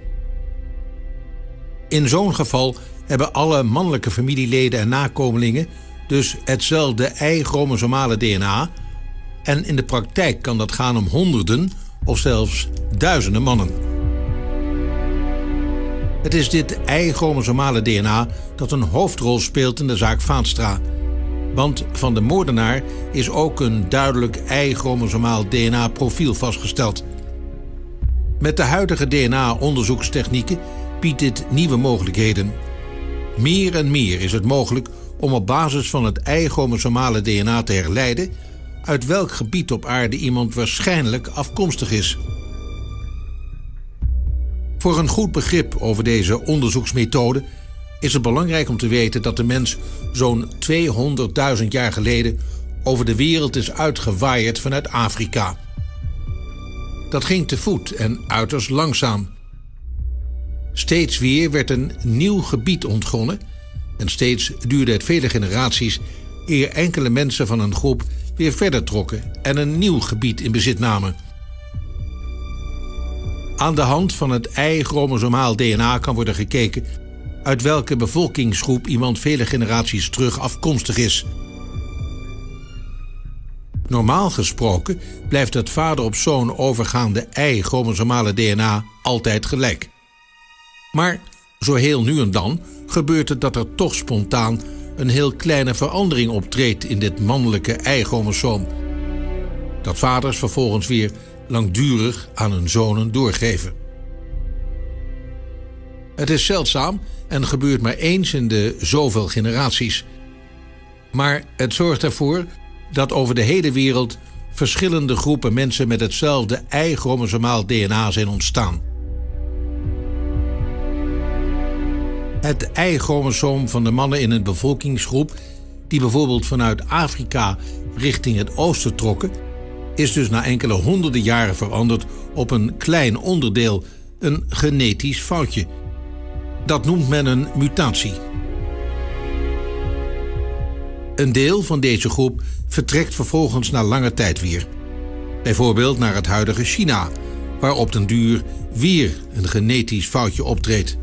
In zo'n geval hebben alle mannelijke familieleden en nakomelingen dus hetzelfde Y-chromosomale DNA en in de praktijk kan dat gaan om honderden of zelfs duizenden mannen. Het is dit Y-chromosomale DNA dat een hoofdrol speelt in de zaak Vaatstra. Want van de moordenaar is ook een duidelijk Y-chromosomaal DNA-profiel vastgesteld. Met de huidige DNA-onderzoekstechnieken biedt dit nieuwe mogelijkheden. Meer en meer is het mogelijk om op basis van het Y-chromosomale DNA te herleiden uit welk gebied op aarde iemand waarschijnlijk afkomstig is. Voor een goed begrip over deze onderzoeksmethode is het belangrijk om te weten dat de mens zo'n 200.000 jaar geleden over de wereld is uitgewaaid vanuit Afrika. Dat ging te voet en uiterst langzaam. Steeds weer werd een nieuw gebied ontgonnen en steeds duurde het vele generaties eer enkele mensen van een groep weer verder trokken en een nieuw gebied in bezit namen. Aan de hand van het Y-chromosomaal DNA kan worden gekeken uit welke bevolkingsgroep iemand vele generaties terug afkomstig is. Normaal gesproken blijft het vader op zoon overgaande Y-chromosomale DNA altijd gelijk. Maar zo heel nu en dan gebeurt het dat er toch spontaan een heel kleine verandering optreedt in dit mannelijke Y-chromosoom, dat vaders vervolgens weer langdurig aan hun zonen doorgeven. Het is zeldzaam en gebeurt maar eens in de zoveel generaties. Maar het zorgt ervoor dat over de hele wereld verschillende groepen mensen met hetzelfde Y-chromosomaal DNA zijn ontstaan. Het Y-chromosoom van de mannen in een bevolkingsgroep die bijvoorbeeld vanuit Afrika richting het oosten trokken, is dus na enkele honderden jaren veranderd op een klein onderdeel, een genetisch foutje. Dat noemt men een mutatie. Een deel van deze groep vertrekt vervolgens na lange tijd weer. Bijvoorbeeld naar het huidige China, waar op den duur weer een genetisch foutje optreedt.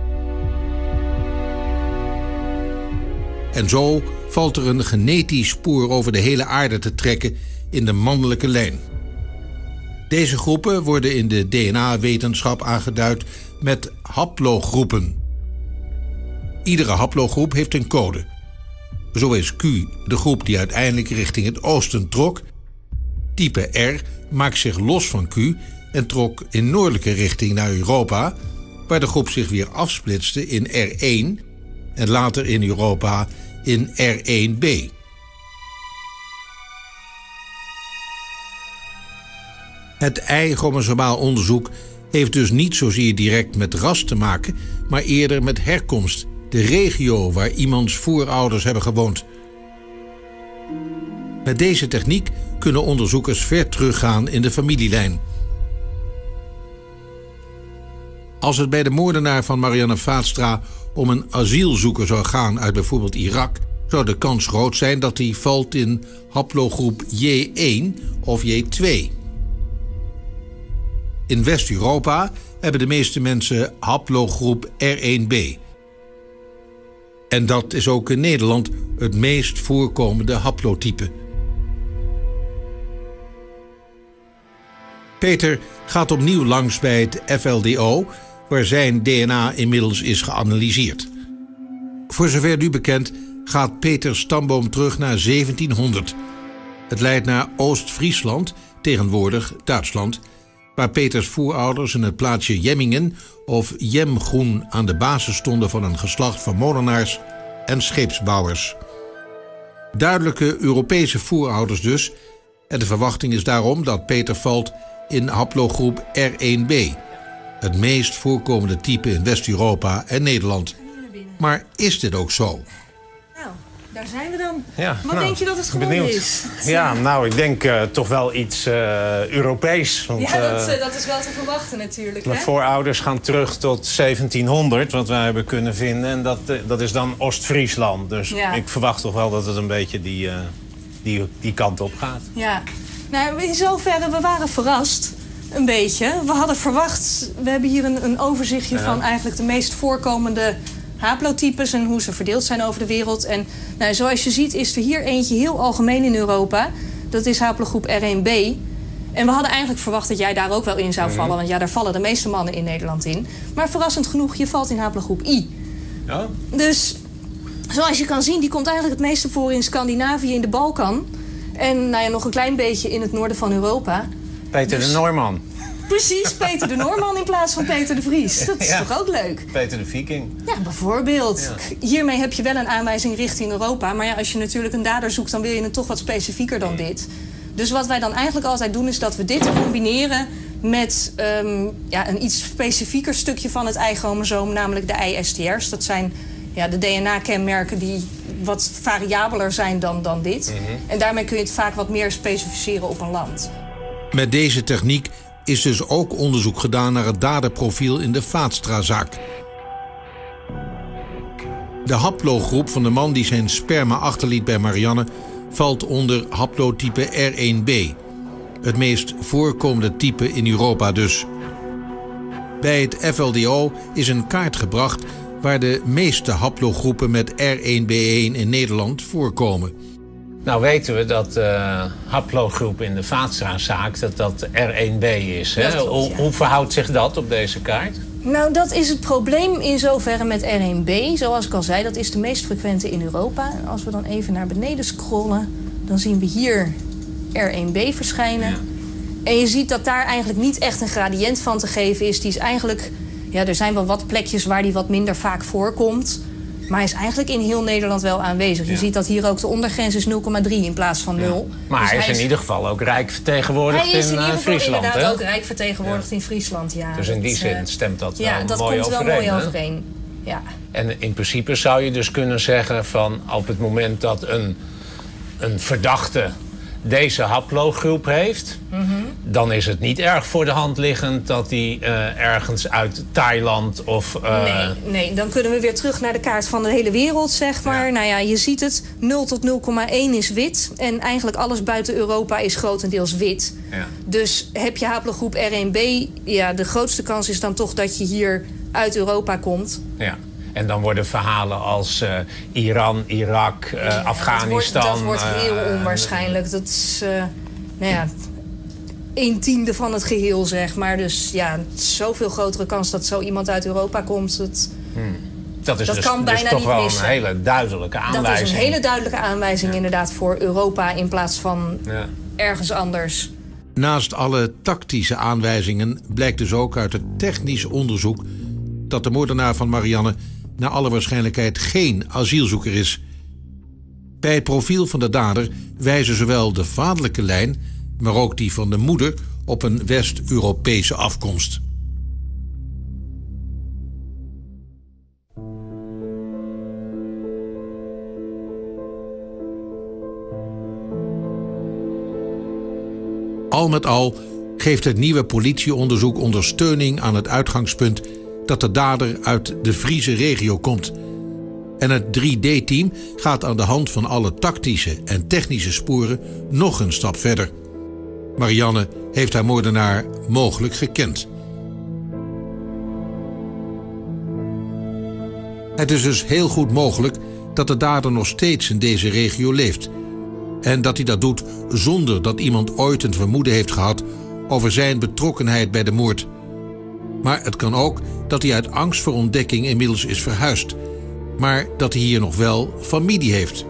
En zo valt er een genetisch spoor over de hele aarde te trekken in de mannelijke lijn. Deze groepen worden in de DNA-wetenschap aangeduid met haplogroepen. Iedere haplogroep heeft een code. Zo is Q de groep die uiteindelijk richting het oosten trok. Type R maakt zich los van Q en trok in noordelijke richting naar Europa, waar de groep zich weer afsplitste in R1 en later in Europa in R1b. Het Y-chromosomaal onderzoek heeft dus niet zozeer direct met ras te maken, maar eerder met herkomst, de regio waar iemands voorouders hebben gewoond. Met deze techniek kunnen onderzoekers ver teruggaan in de familielijn. Als het bij de moordenaar van Marianne Vaatstra om een asielzoeker zou gaan uit bijvoorbeeld Irak, zou de kans groot zijn dat hij valt in haplogroep J1 of J2. In West-Europa hebben de meeste mensen haplogroep R1b. En dat is ook in Nederland het meest voorkomende haplotype. Peter gaat opnieuw langs bij het FLDO, waar zijn DNA inmiddels is geanalyseerd. Voor zover nu bekend gaat Peters stamboom terug naar 1700. Het leidt naar Oost-Friesland, tegenwoordig Duitsland, waar Peters voorouders in het plaatsje Jemmingen of Jemgroen aan de basis stonden van een geslacht van molenaars en scheepsbouwers. Duidelijke Europese voorouders dus, en de verwachting is daarom dat Peter valt in haplogroep R1b, het meest voorkomende type in West-Europa en Nederland. Maar is dit ook zo? Nou, daar zijn we dan. Ja, Wat denk je dat het geworden is? Ja, nou, ik denk toch wel iets Europees. Want, Ja, dat is wel te verwachten natuurlijk. Mijn hè? voorouders gaan terug tot 1700, wat wij hebben kunnen vinden. En dat is dan Oost-Friesland. Dus Ja. ik verwacht toch wel dat het een beetje die kant op gaat. Ja. Nou, in zoverre, we waren verrast. Een beetje. We hadden verwacht, we hebben hier een overzichtje van eigenlijk de meest voorkomende haplotypes en hoe ze verdeeld zijn over de wereld. En nou, zoals je ziet is er hier eentje heel algemeen in Europa. Dat is haplogroep R1b. En we hadden eigenlijk verwacht dat jij daar ook wel in zou vallen. Want ja, daar vallen de meeste mannen in Nederland in. Maar verrassend genoeg, je valt in haplogroep I. Ja? Dus zoals je kan zien, die komt eigenlijk het meeste voor in Scandinavië, in de Balkan. En nou ja, nog een klein beetje in het noorden van Europa. Peter de Noorman. Precies, Peter de Noorman in plaats van Peter de Vries. Dat is toch ook leuk? Peter de Viking. Ja, bijvoorbeeld. Ja. Hiermee heb je wel een aanwijzing richting Europa. Maar ja, als je natuurlijk een dader zoekt, dan wil je het toch wat specifieker dan dit. Dus wat wij dan eigenlijk altijd doen, is dat we dit combineren met een iets specifieker stukje van het Y-chromosoom, namelijk de Y-STR's. Dat zijn de DNA-kenmerken die wat variabeler zijn dan dit. En daarmee kun je het vaak wat meer specificeren op een land. Met deze techniek is dus ook onderzoek gedaan naar het daderprofiel in de Vaatstra-zaak. De haplogroep van de man die zijn sperma achterliet bij Marianne valt onder haplotype R1b. Het meest voorkomende type in Europa dus. Bij het FLDO is een kaart gebracht waar de meeste haplogroepen met R1b1 in Nederland voorkomen. Nou weten we dat haplogroep in de Vaatstra-zaak dat R1b is. Hè? Dat klopt, ja. Hoe verhoudt zich dat op deze kaart? Nou, dat is het probleem in zoverre met R1b. Zoals ik al zei, dat is de meest frequente in Europa. En als we dan even naar beneden scrollen, dan zien we hier R1b verschijnen. Ja. En je ziet dat daar eigenlijk niet echt een gradient van te geven is. Die is eigenlijk, er zijn wel wat plekjes waar die wat minder vaak voorkomt. Maar hij is eigenlijk in heel Nederland wel aanwezig. Je ziet dat hier ook de ondergrens is 0,3 in plaats van 0. Ja. Maar dus hij is in ieder geval ook rijk vertegenwoordigd in Friesland. Hij is in ieder geval inderdaad hè? ook rijk vertegenwoordigd in Friesland, ja. Dus in die zin stemt dat wel mooi overeen. Ja, dat komt wel mooi overeen. Ja. En in principe zou je dus kunnen zeggen van op het moment dat een verdachte deze haplogroep heeft... dan is het niet erg voor de hand liggend dat hij ergens uit Thailand of... Nee, dan kunnen we weer terug naar de kaart van de hele wereld, zeg maar. Ja. Nou ja, je ziet het, 0 tot 0,1 is wit. En eigenlijk alles buiten Europa is grotendeels wit. Ja. Dus heb je haplogroep R1b, ja, de grootste kans is dan toch dat je hier uit Europa komt. Ja. En dan worden verhalen als Iran, Irak, Afghanistan... Dat wordt heel onwaarschijnlijk. Dat is, 1/10 van het geheel, zeg maar. Dus ja, zoveel grotere kans dat zo iemand uit Europa komt. Dat is dat dus, kan bijna dus toch niet wel missen. Een hele duidelijke aanwijzing. Dat is een hele duidelijke aanwijzing inderdaad voor Europa in plaats van ergens anders. Naast alle tactische aanwijzingen blijkt dus ook uit het technisch onderzoek dat de moordenaar van Marianne naar alle waarschijnlijkheid geen asielzoeker is. Bij het profiel van de dader wijzen zowel de vaderlijke lijn, maar ook die van de moeder op een West-Europese afkomst. Al met al geeft het nieuwe politieonderzoek ondersteuning aan het uitgangspunt dat de dader uit de Friese regio komt. En het 3D-team gaat aan de hand van alle tactische en technische sporen nog een stap verder. Marianne heeft haar moordenaar mogelijk gekend. Het is dus heel goed mogelijk dat de dader nog steeds in deze regio leeft. En dat hij dat doet zonder dat iemand ooit een vermoeden heeft gehad over zijn betrokkenheid bij de moord. Maar het kan ook dat hij uit angst voor ontdekking inmiddels is verhuisd, maar dat hij hier nog wel familie heeft.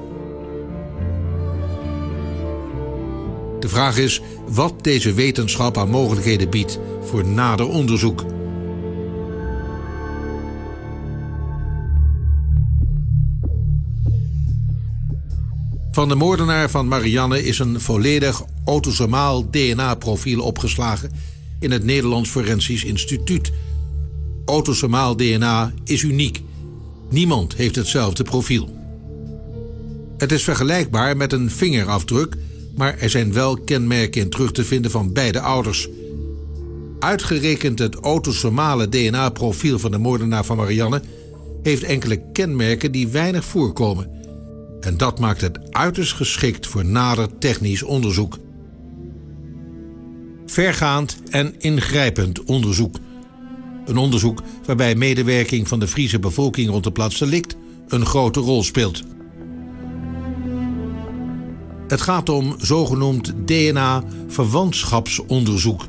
De vraag is wat deze wetenschap aan mogelijkheden biedt voor nader onderzoek. Van de moordenaar van Marianne is een volledig autosomaal DNA-profiel opgeslagen in het Nederlands Forensisch Instituut. Autosomaal DNA is uniek. Niemand heeft hetzelfde profiel. Het is vergelijkbaar met een vingerafdruk, maar er zijn wel kenmerken in terug te vinden van beide ouders. Uitgerekend het autosomale DNA-profiel van de moordenaar van Marianne heeft enkele kenmerken die weinig voorkomen. En dat maakt het uiterst geschikt voor nader technisch onderzoek. Vergaand en ingrijpend onderzoek. Een onderzoek waarbij medewerking van de Friese bevolking rond de plaats delict een grote rol speelt. Het gaat om zogenoemd DNA-verwantschapsonderzoek.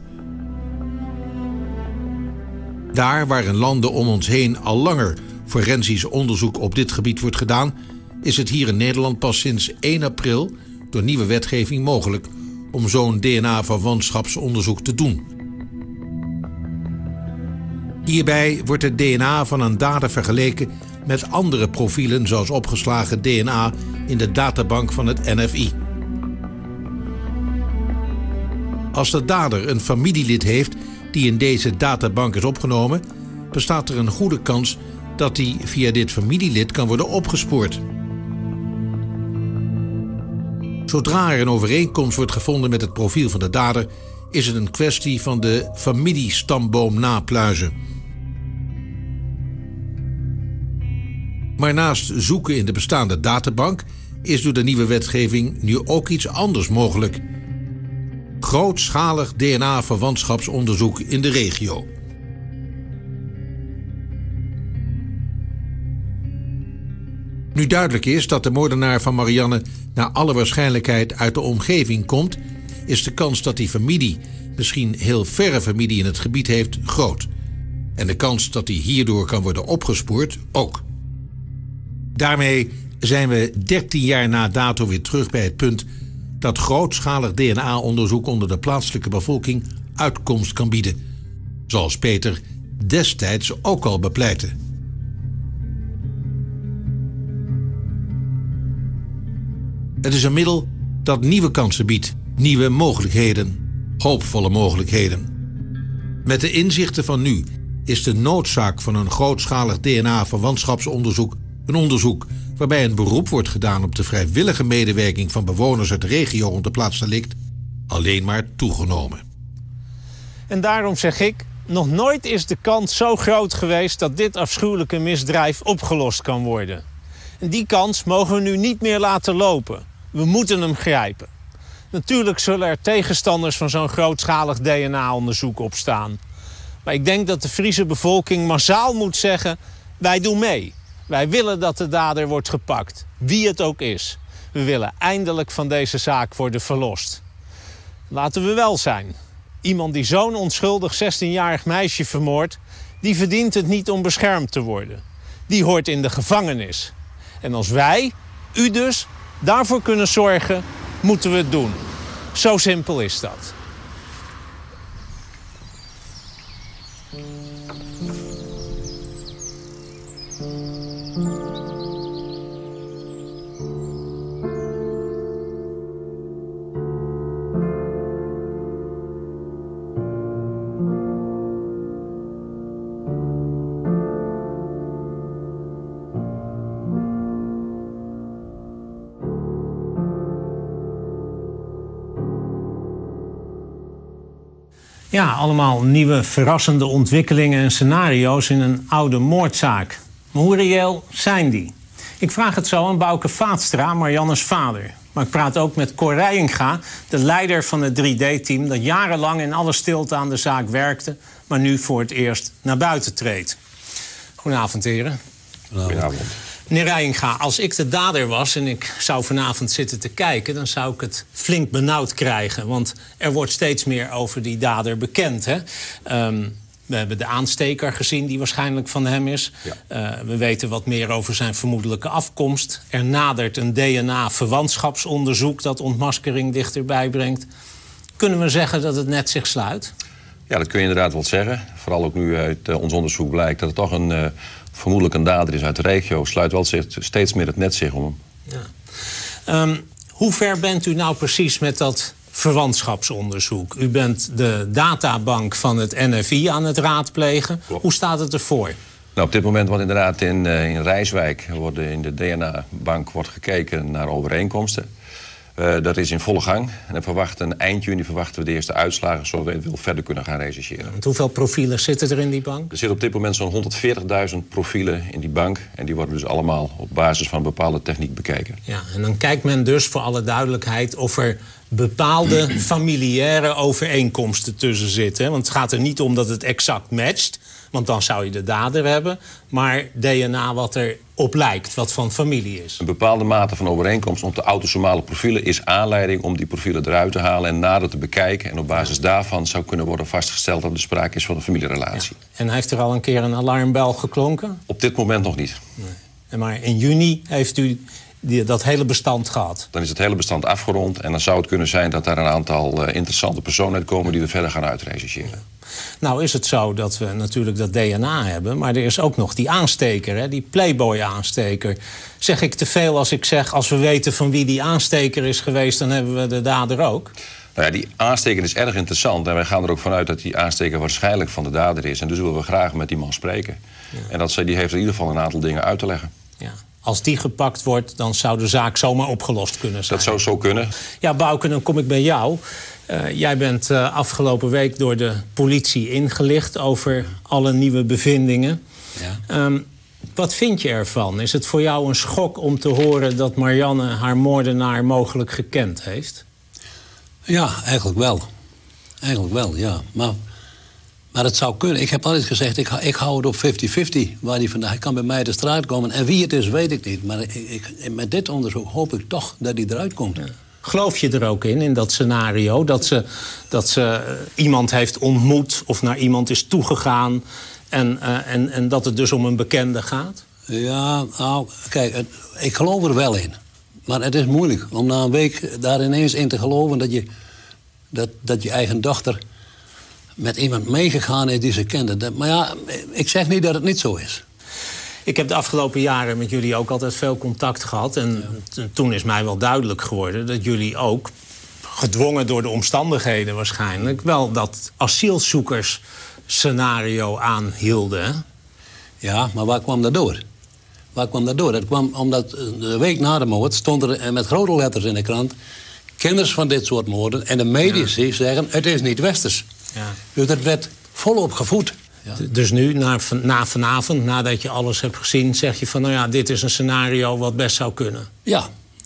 Daar waar in landen om ons heen al langer forensisch onderzoek op dit gebied wordt gedaan, is het hier in Nederland pas sinds 1 april door nieuwe wetgeving mogelijk om zo'n DNA-verwantschapsonderzoek te doen. Hierbij wordt het DNA van een dader vergeleken met andere profielen zoals opgeslagen DNA in de databank van het NFI. Als de dader een familielid heeft die in deze databank is opgenomen, bestaat er een goede kans dat die via dit familielid kan worden opgespoord. Zodra er een overeenkomst wordt gevonden met het profiel van de dader, is het een kwestie van de familiestamboom napluizen. Maar naast zoeken in de bestaande databank is door de nieuwe wetgeving nu ook iets anders mogelijk. Grootschalig DNA-verwantschapsonderzoek in de regio. Nu duidelijk is dat de moordenaar van Marianne naar alle waarschijnlijkheid uit de omgeving komt, is de kans dat die familie, misschien heel verre familie in het gebied heeft, groot. En de kans dat die hierdoor kan worden opgespoord ook. Daarmee zijn we 13 jaar na dato weer terug bij het punt dat grootschalig DNA-onderzoek onder de plaatselijke bevolking uitkomst kan bieden. Zoals Peter destijds ook al bepleitte. Het is een middel dat nieuwe kansen biedt, nieuwe mogelijkheden, hoopvolle mogelijkheden. Met de inzichten van nu is de noodzaak van een grootschalig DNA-verwantschapsonderzoek Een onderzoek waarbij een beroep wordt gedaan op de vrijwillige medewerking van bewoners uit de regio rond de plaatsdelict alleen maar toegenomen. En daarom zeg ik, nog nooit is de kans zo groot geweest dat dit afschuwelijke misdrijf opgelost kan worden. En die kans mogen we nu niet meer laten lopen. We moeten hem grijpen. Natuurlijk zullen er tegenstanders van zo'n grootschalig DNA-onderzoek opstaan. Maar ik denk dat de Friese bevolking massaal moet zeggen, wij doen mee. Wij willen dat de dader wordt gepakt, wie het ook is. We willen eindelijk van deze zaak worden verlost. Laten we wel zijn. Iemand die zo'n onschuldig 16-jarig meisje vermoordt, die verdient het niet om beschermd te worden. Die hoort in de gevangenis. En als wij, u dus, daarvoor kunnen zorgen, moeten we het doen. Zo simpel is dat. Ja, allemaal nieuwe verrassende ontwikkelingen en scenario's in een oude moordzaak. Maar hoe reëel zijn die? Ik vraag het zo aan Bouke Vaatstra, Marianne's vader. Maar ik praat ook met Cor Rijenga, de leider van het 3D-team... dat jarenlang in alle stilte aan de zaak werkte, maar nu voor het eerst naar buiten treedt. Goedenavond, heren. Goedenavond. Meneer Rijenga, als ik de dader was en ik zou vanavond zitten te kijken... dan zou ik het flink benauwd krijgen. Want er wordt steeds meer over die dader bekend. Hè? We hebben de aansteker gezien die waarschijnlijk van hem is. Ja. We weten wat meer over zijn vermoedelijke afkomst. Er nadert een DNA-verwantschapsonderzoek dat ontmaskering dichterbij brengt. Kunnen we zeggen dat het net zich sluit? Ja, dat kun je inderdaad wel zeggen. Vooral ook nu uit ons onderzoek blijkt dat het toch vermoedelijk een dader is uit de regio. Sluit wel steeds meer het net zich om hem. Ja. Hoe ver bent u nou precies met dat verwantschapsonderzoek? U bent de databank van het NFI aan het raadplegen. Klopt. Hoe staat het ervoor? Nou, op dit moment wordt inderdaad in Rijswijk in de DNA-bank wordt gekeken naar overeenkomsten. Dat is in volle gang. En eind juni verwachten we de eerste uitslagen, zodat we het verder kunnen gaan rechercheren. En hoeveel profielen zitten er in die bank? Er zitten op dit moment zo'n 140.000 profielen in die bank. En die worden dus allemaal op basis van een bepaalde techniek bekeken. Ja, en dan kijkt men dus voor alle duidelijkheid of er bepaalde familiaire overeenkomsten tussen zitten. Want het gaat er niet om dat het exact matcht. Want dan zou je de dader hebben. Maar DNA wat er op lijkt, wat van familie is. Een bepaalde mate van overeenkomst op de autosomale profielen is aanleiding om die profielen eruit te halen en nader te bekijken. En op basis daarvan zou kunnen worden vastgesteld dat er sprake is van een familierelatie. Ja. En heeft er al een keer een alarmbel geklonken? Op dit moment nog niet. Nee. Maar in juni heeft u dat hele bestand gehad? Dan is het hele bestand afgerond en dan zou het kunnen zijn dat daar een aantal interessante personen uitkomen die we verder gaan uitrechercheren. Ja. Nou is het zo dat we natuurlijk dat DNA hebben, maar er is ook nog die aansteker, hè, die Playboy-aansteker. Zeg ik te veel als ik zeg, als we weten van wie die aansteker is geweest, dan hebben we de dader ook? Nou ja, die aansteker is erg interessant en wij gaan er ook vanuit dat die aansteker waarschijnlijk van de dader is. En dus willen we graag met die man spreken. Ja. En die heeft in ieder geval een aantal dingen uit te leggen. Ja. Als die gepakt wordt, dan zou de zaak zomaar opgelost kunnen zijn. Dat zou zo kunnen. Ja, Bouke, dan kom ik bij jou. Jij bent afgelopen week door de politie ingelicht over alle nieuwe bevindingen. Ja. Wat vind je ervan? Is het voor jou een schok om te horen dat Marianne haar moordenaar mogelijk gekend heeft? Ja, eigenlijk wel. Eigenlijk wel, ja. Maar het zou kunnen. Ik heb altijd gezegd, ik hou het op 50-50 waar hij vandaan. Hij kan bij mij de straat komen. En wie het is, weet ik niet. Maar met dit onderzoek hoop ik toch dat hij eruit komt. Ja. Geloof je er ook in dat scenario? Dat ze iemand heeft ontmoet of naar iemand is toegegaan en dat het dus om een bekende gaat? Ja, nou, kijk, ik geloof er wel in. Maar het is moeilijk om na een week daar ineens in te geloven dat je eigen dochter met iemand meegegaan is die ze kende. Maar ja, ik zeg niet dat het niet zo is. Ik heb de afgelopen jaren met jullie ook altijd veel contact gehad. En toen is mij wel duidelijk geworden dat jullie ook, gedwongen door de omstandigheden waarschijnlijk, wel dat asielzoekersscenario aanhielden. Ja, maar waar kwam dat door? Waar kwam dat door? Dat kwam omdat de week na de moord stond er met grote letters in de krant... kenners van dit soort moorden en de medici zeggen... het is niet westers. Ja. Dus dat werd volop gevoed. Ja. Dus nu, na vanavond, nadat je alles hebt gezien... zeg je van, nou ja, dit is een scenario wat best zou kunnen. Ja.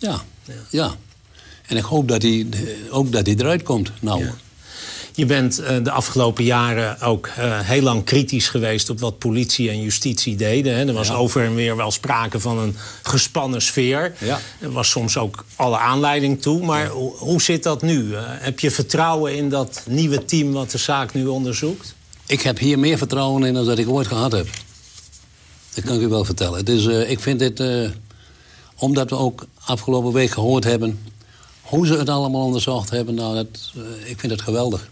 En ik hoop dat hij eruit komt. Nou. Ja. Je bent de afgelopen jaren ook heel lang kritisch geweest... op wat politie en justitie deden. Hè. Er was over en weer wel sprake van een gespannen sfeer. Ja. Er was soms ook alle aanleiding toe. Maar hoe zit dat nu? Heb je vertrouwen in dat nieuwe team wat de zaak nu onderzoekt? Ik heb hier meer vertrouwen in dan dat ik ooit gehad heb. Dat kan ik u wel vertellen. Dus ik vind dit... omdat we ook afgelopen week gehoord hebben... hoe ze het allemaal onderzocht hebben, nou, ik vind het geweldig.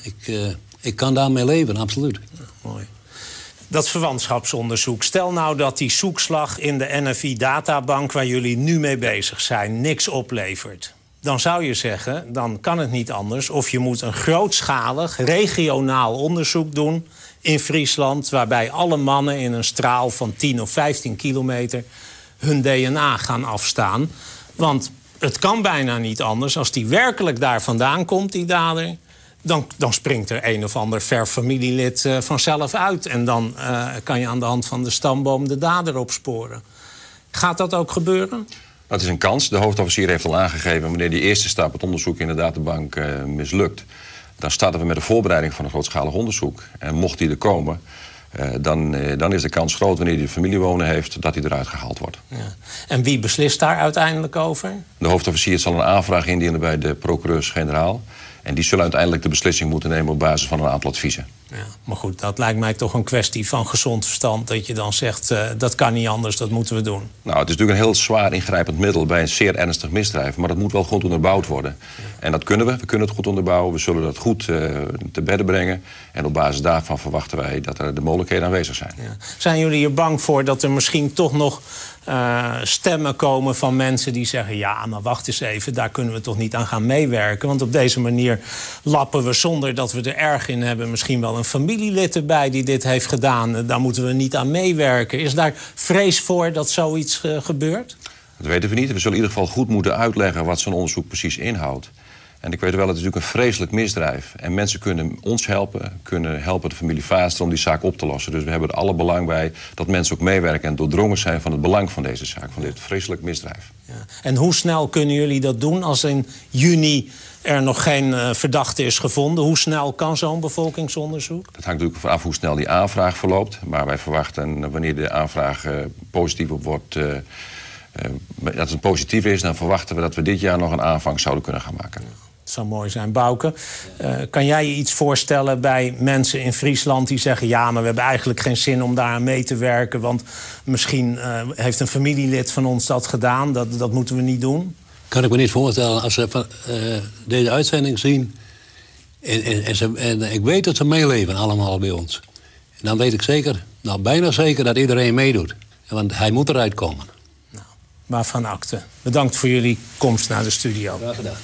Ik kan daarmee leven, absoluut. Ja, mooi. Dat verwantschapsonderzoek. Stel nou dat die zoekslag in de NFI-databank... waar jullie nu mee bezig zijn, niks oplevert. Dan zou je zeggen, dan kan het niet anders... of je moet een grootschalig, regionaal onderzoek doen in Friesland... waarbij alle mannen in een straal van 10 of 15 kilometer... hun DNA gaan afstaan. Want het kan bijna niet anders. Als die werkelijk daar vandaan komt, die dader... Dan springt er een of ander ver familielid vanzelf uit. En dan kan je aan de hand van de stamboom de dader opsporen. Gaat dat ook gebeuren? Dat is een kans. De hoofdofficier heeft al aangegeven... wanneer die eerste stap, het onderzoek in de databank, mislukt... dan starten we met de voorbereiding van een grootschalig onderzoek. En mocht die er komen... Dan is de kans groot, wanneer hij familiewonen heeft... dat hij eruit gehaald wordt. Ja. En wie beslist daar uiteindelijk over? De hoofdofficier zal een aanvraag indienen bij de procureurs-generaal. En die zullen uiteindelijk de beslissing moeten nemen... op basis van een aantal adviezen. Ja, maar goed, dat lijkt mij toch een kwestie van gezond verstand... dat je dan zegt, dat kan niet anders, dat moeten we doen. Nou, het is natuurlijk een heel zwaar ingrijpend middel... bij een zeer ernstig misdrijf, maar dat moet wel goed onderbouwd worden. Ja. En dat kunnen we. We kunnen het goed onderbouwen. We zullen dat goed te bedden brengen. En op basis daarvan verwachten wij dat er de mogelijkheden aanwezig zijn. Ja. Zijn jullie er bang voor dat er misschien toch nog... stemmen komen van mensen die zeggen... ja, maar wacht eens even, daar kunnen we toch niet aan gaan meewerken. Want op deze manier lappen we zonder dat we er erg in hebben... misschien wel een familielid erbij die dit heeft gedaan. Daar moeten we niet aan meewerken. Is daar vrees voor dat zoiets gebeurt? Dat weten we niet. We zullen in ieder geval goed moeten uitleggen... wat zo'n onderzoek precies inhoudt. En ik weet wel, het is natuurlijk een vreselijk misdrijf. En mensen kunnen ons helpen, kunnen helpen de familie Vaatstra om die zaak op te lossen. Dus we hebben er alle belang bij dat mensen ook meewerken... en doordrongen zijn van het belang van deze zaak, van dit vreselijk misdrijf. Ja. En hoe snel kunnen jullie dat doen als in juni er nog geen verdachte is gevonden? Hoe snel kan zo'n bevolkingsonderzoek? Dat hangt natuurlijk vanaf hoe snel die aanvraag verloopt. Maar wij verwachten, wanneer de aanvraag positief op wordt... dat het positief is, dan verwachten we dat we dit jaar nog een aanvang zouden kunnen gaan maken. Ja. Het zou mooi zijn. Bouke, kan jij je iets voorstellen bij mensen in Friesland die zeggen... ja, maar we hebben eigenlijk geen zin om daaraan mee te werken... want misschien heeft een familielid van ons dat gedaan. Dat moeten we niet doen. Kan ik me niet voorstellen als ze deze uitzending zien... en ik weet dat ze meeleven allemaal bij ons. En dan weet ik zeker, nou bijna zeker, dat iedereen meedoet. Want hij moet eruit komen. Nou, waarvan akte. Bedankt voor jullie komst naar de studio. Graag gedaan.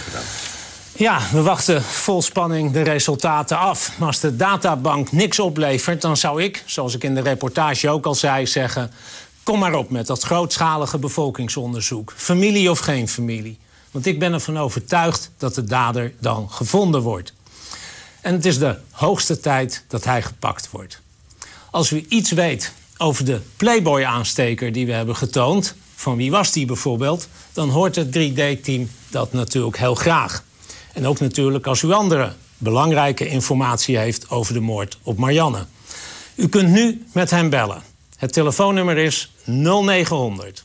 Ja, we wachten vol spanning de resultaten af. Maar als de databank niks oplevert, dan zou ik, zoals ik in de reportage ook al zei, zeggen... kom maar op met dat grootschalige bevolkingsonderzoek. Familie of geen familie. Want ik ben ervan overtuigd dat de dader dan gevonden wordt. En het is de hoogste tijd dat hij gepakt wordt. Als u iets weet over de Playboy-aansteker die we hebben getoond... van wie was die bijvoorbeeld, dan hoort het 3D-team dat natuurlijk heel graag. En ook natuurlijk als u andere belangrijke informatie heeft over de moord op Marianne. U kunt nu met hem bellen. Het telefoonnummer is 0900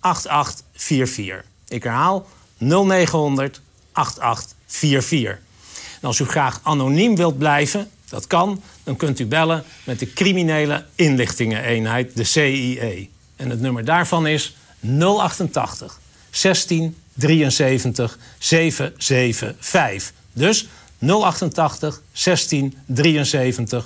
8844. Ik herhaal 0900 8844. En als u graag anoniem wilt blijven, dat kan, dan kunt u bellen met de criminele inlichtingeneenheid, de CIE. En het nummer daarvan is 088 16 73 775. Dus 088 16 73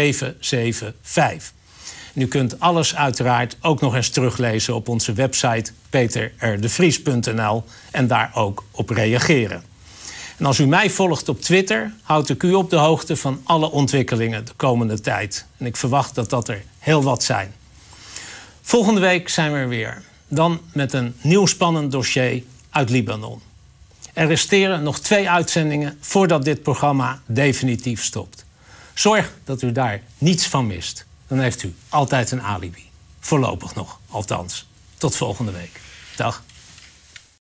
775. En u kunt alles uiteraard ook nog eens teruglezen op onze website peterrdevries.nl en daar ook op reageren. En als u mij volgt op Twitter, houd ik u op de hoogte van alle ontwikkelingen de komende tijd. En ik verwacht dat dat er heel wat zijn. Volgende week zijn we er weer. Dan met een nieuw spannend dossier uit Libanon. Er resteren nog 2 uitzendingen voordat dit programma definitief stopt. Zorg dat u daar niets van mist. Dan heeft u altijd een alibi. Voorlopig nog, althans. Tot volgende week. Dag.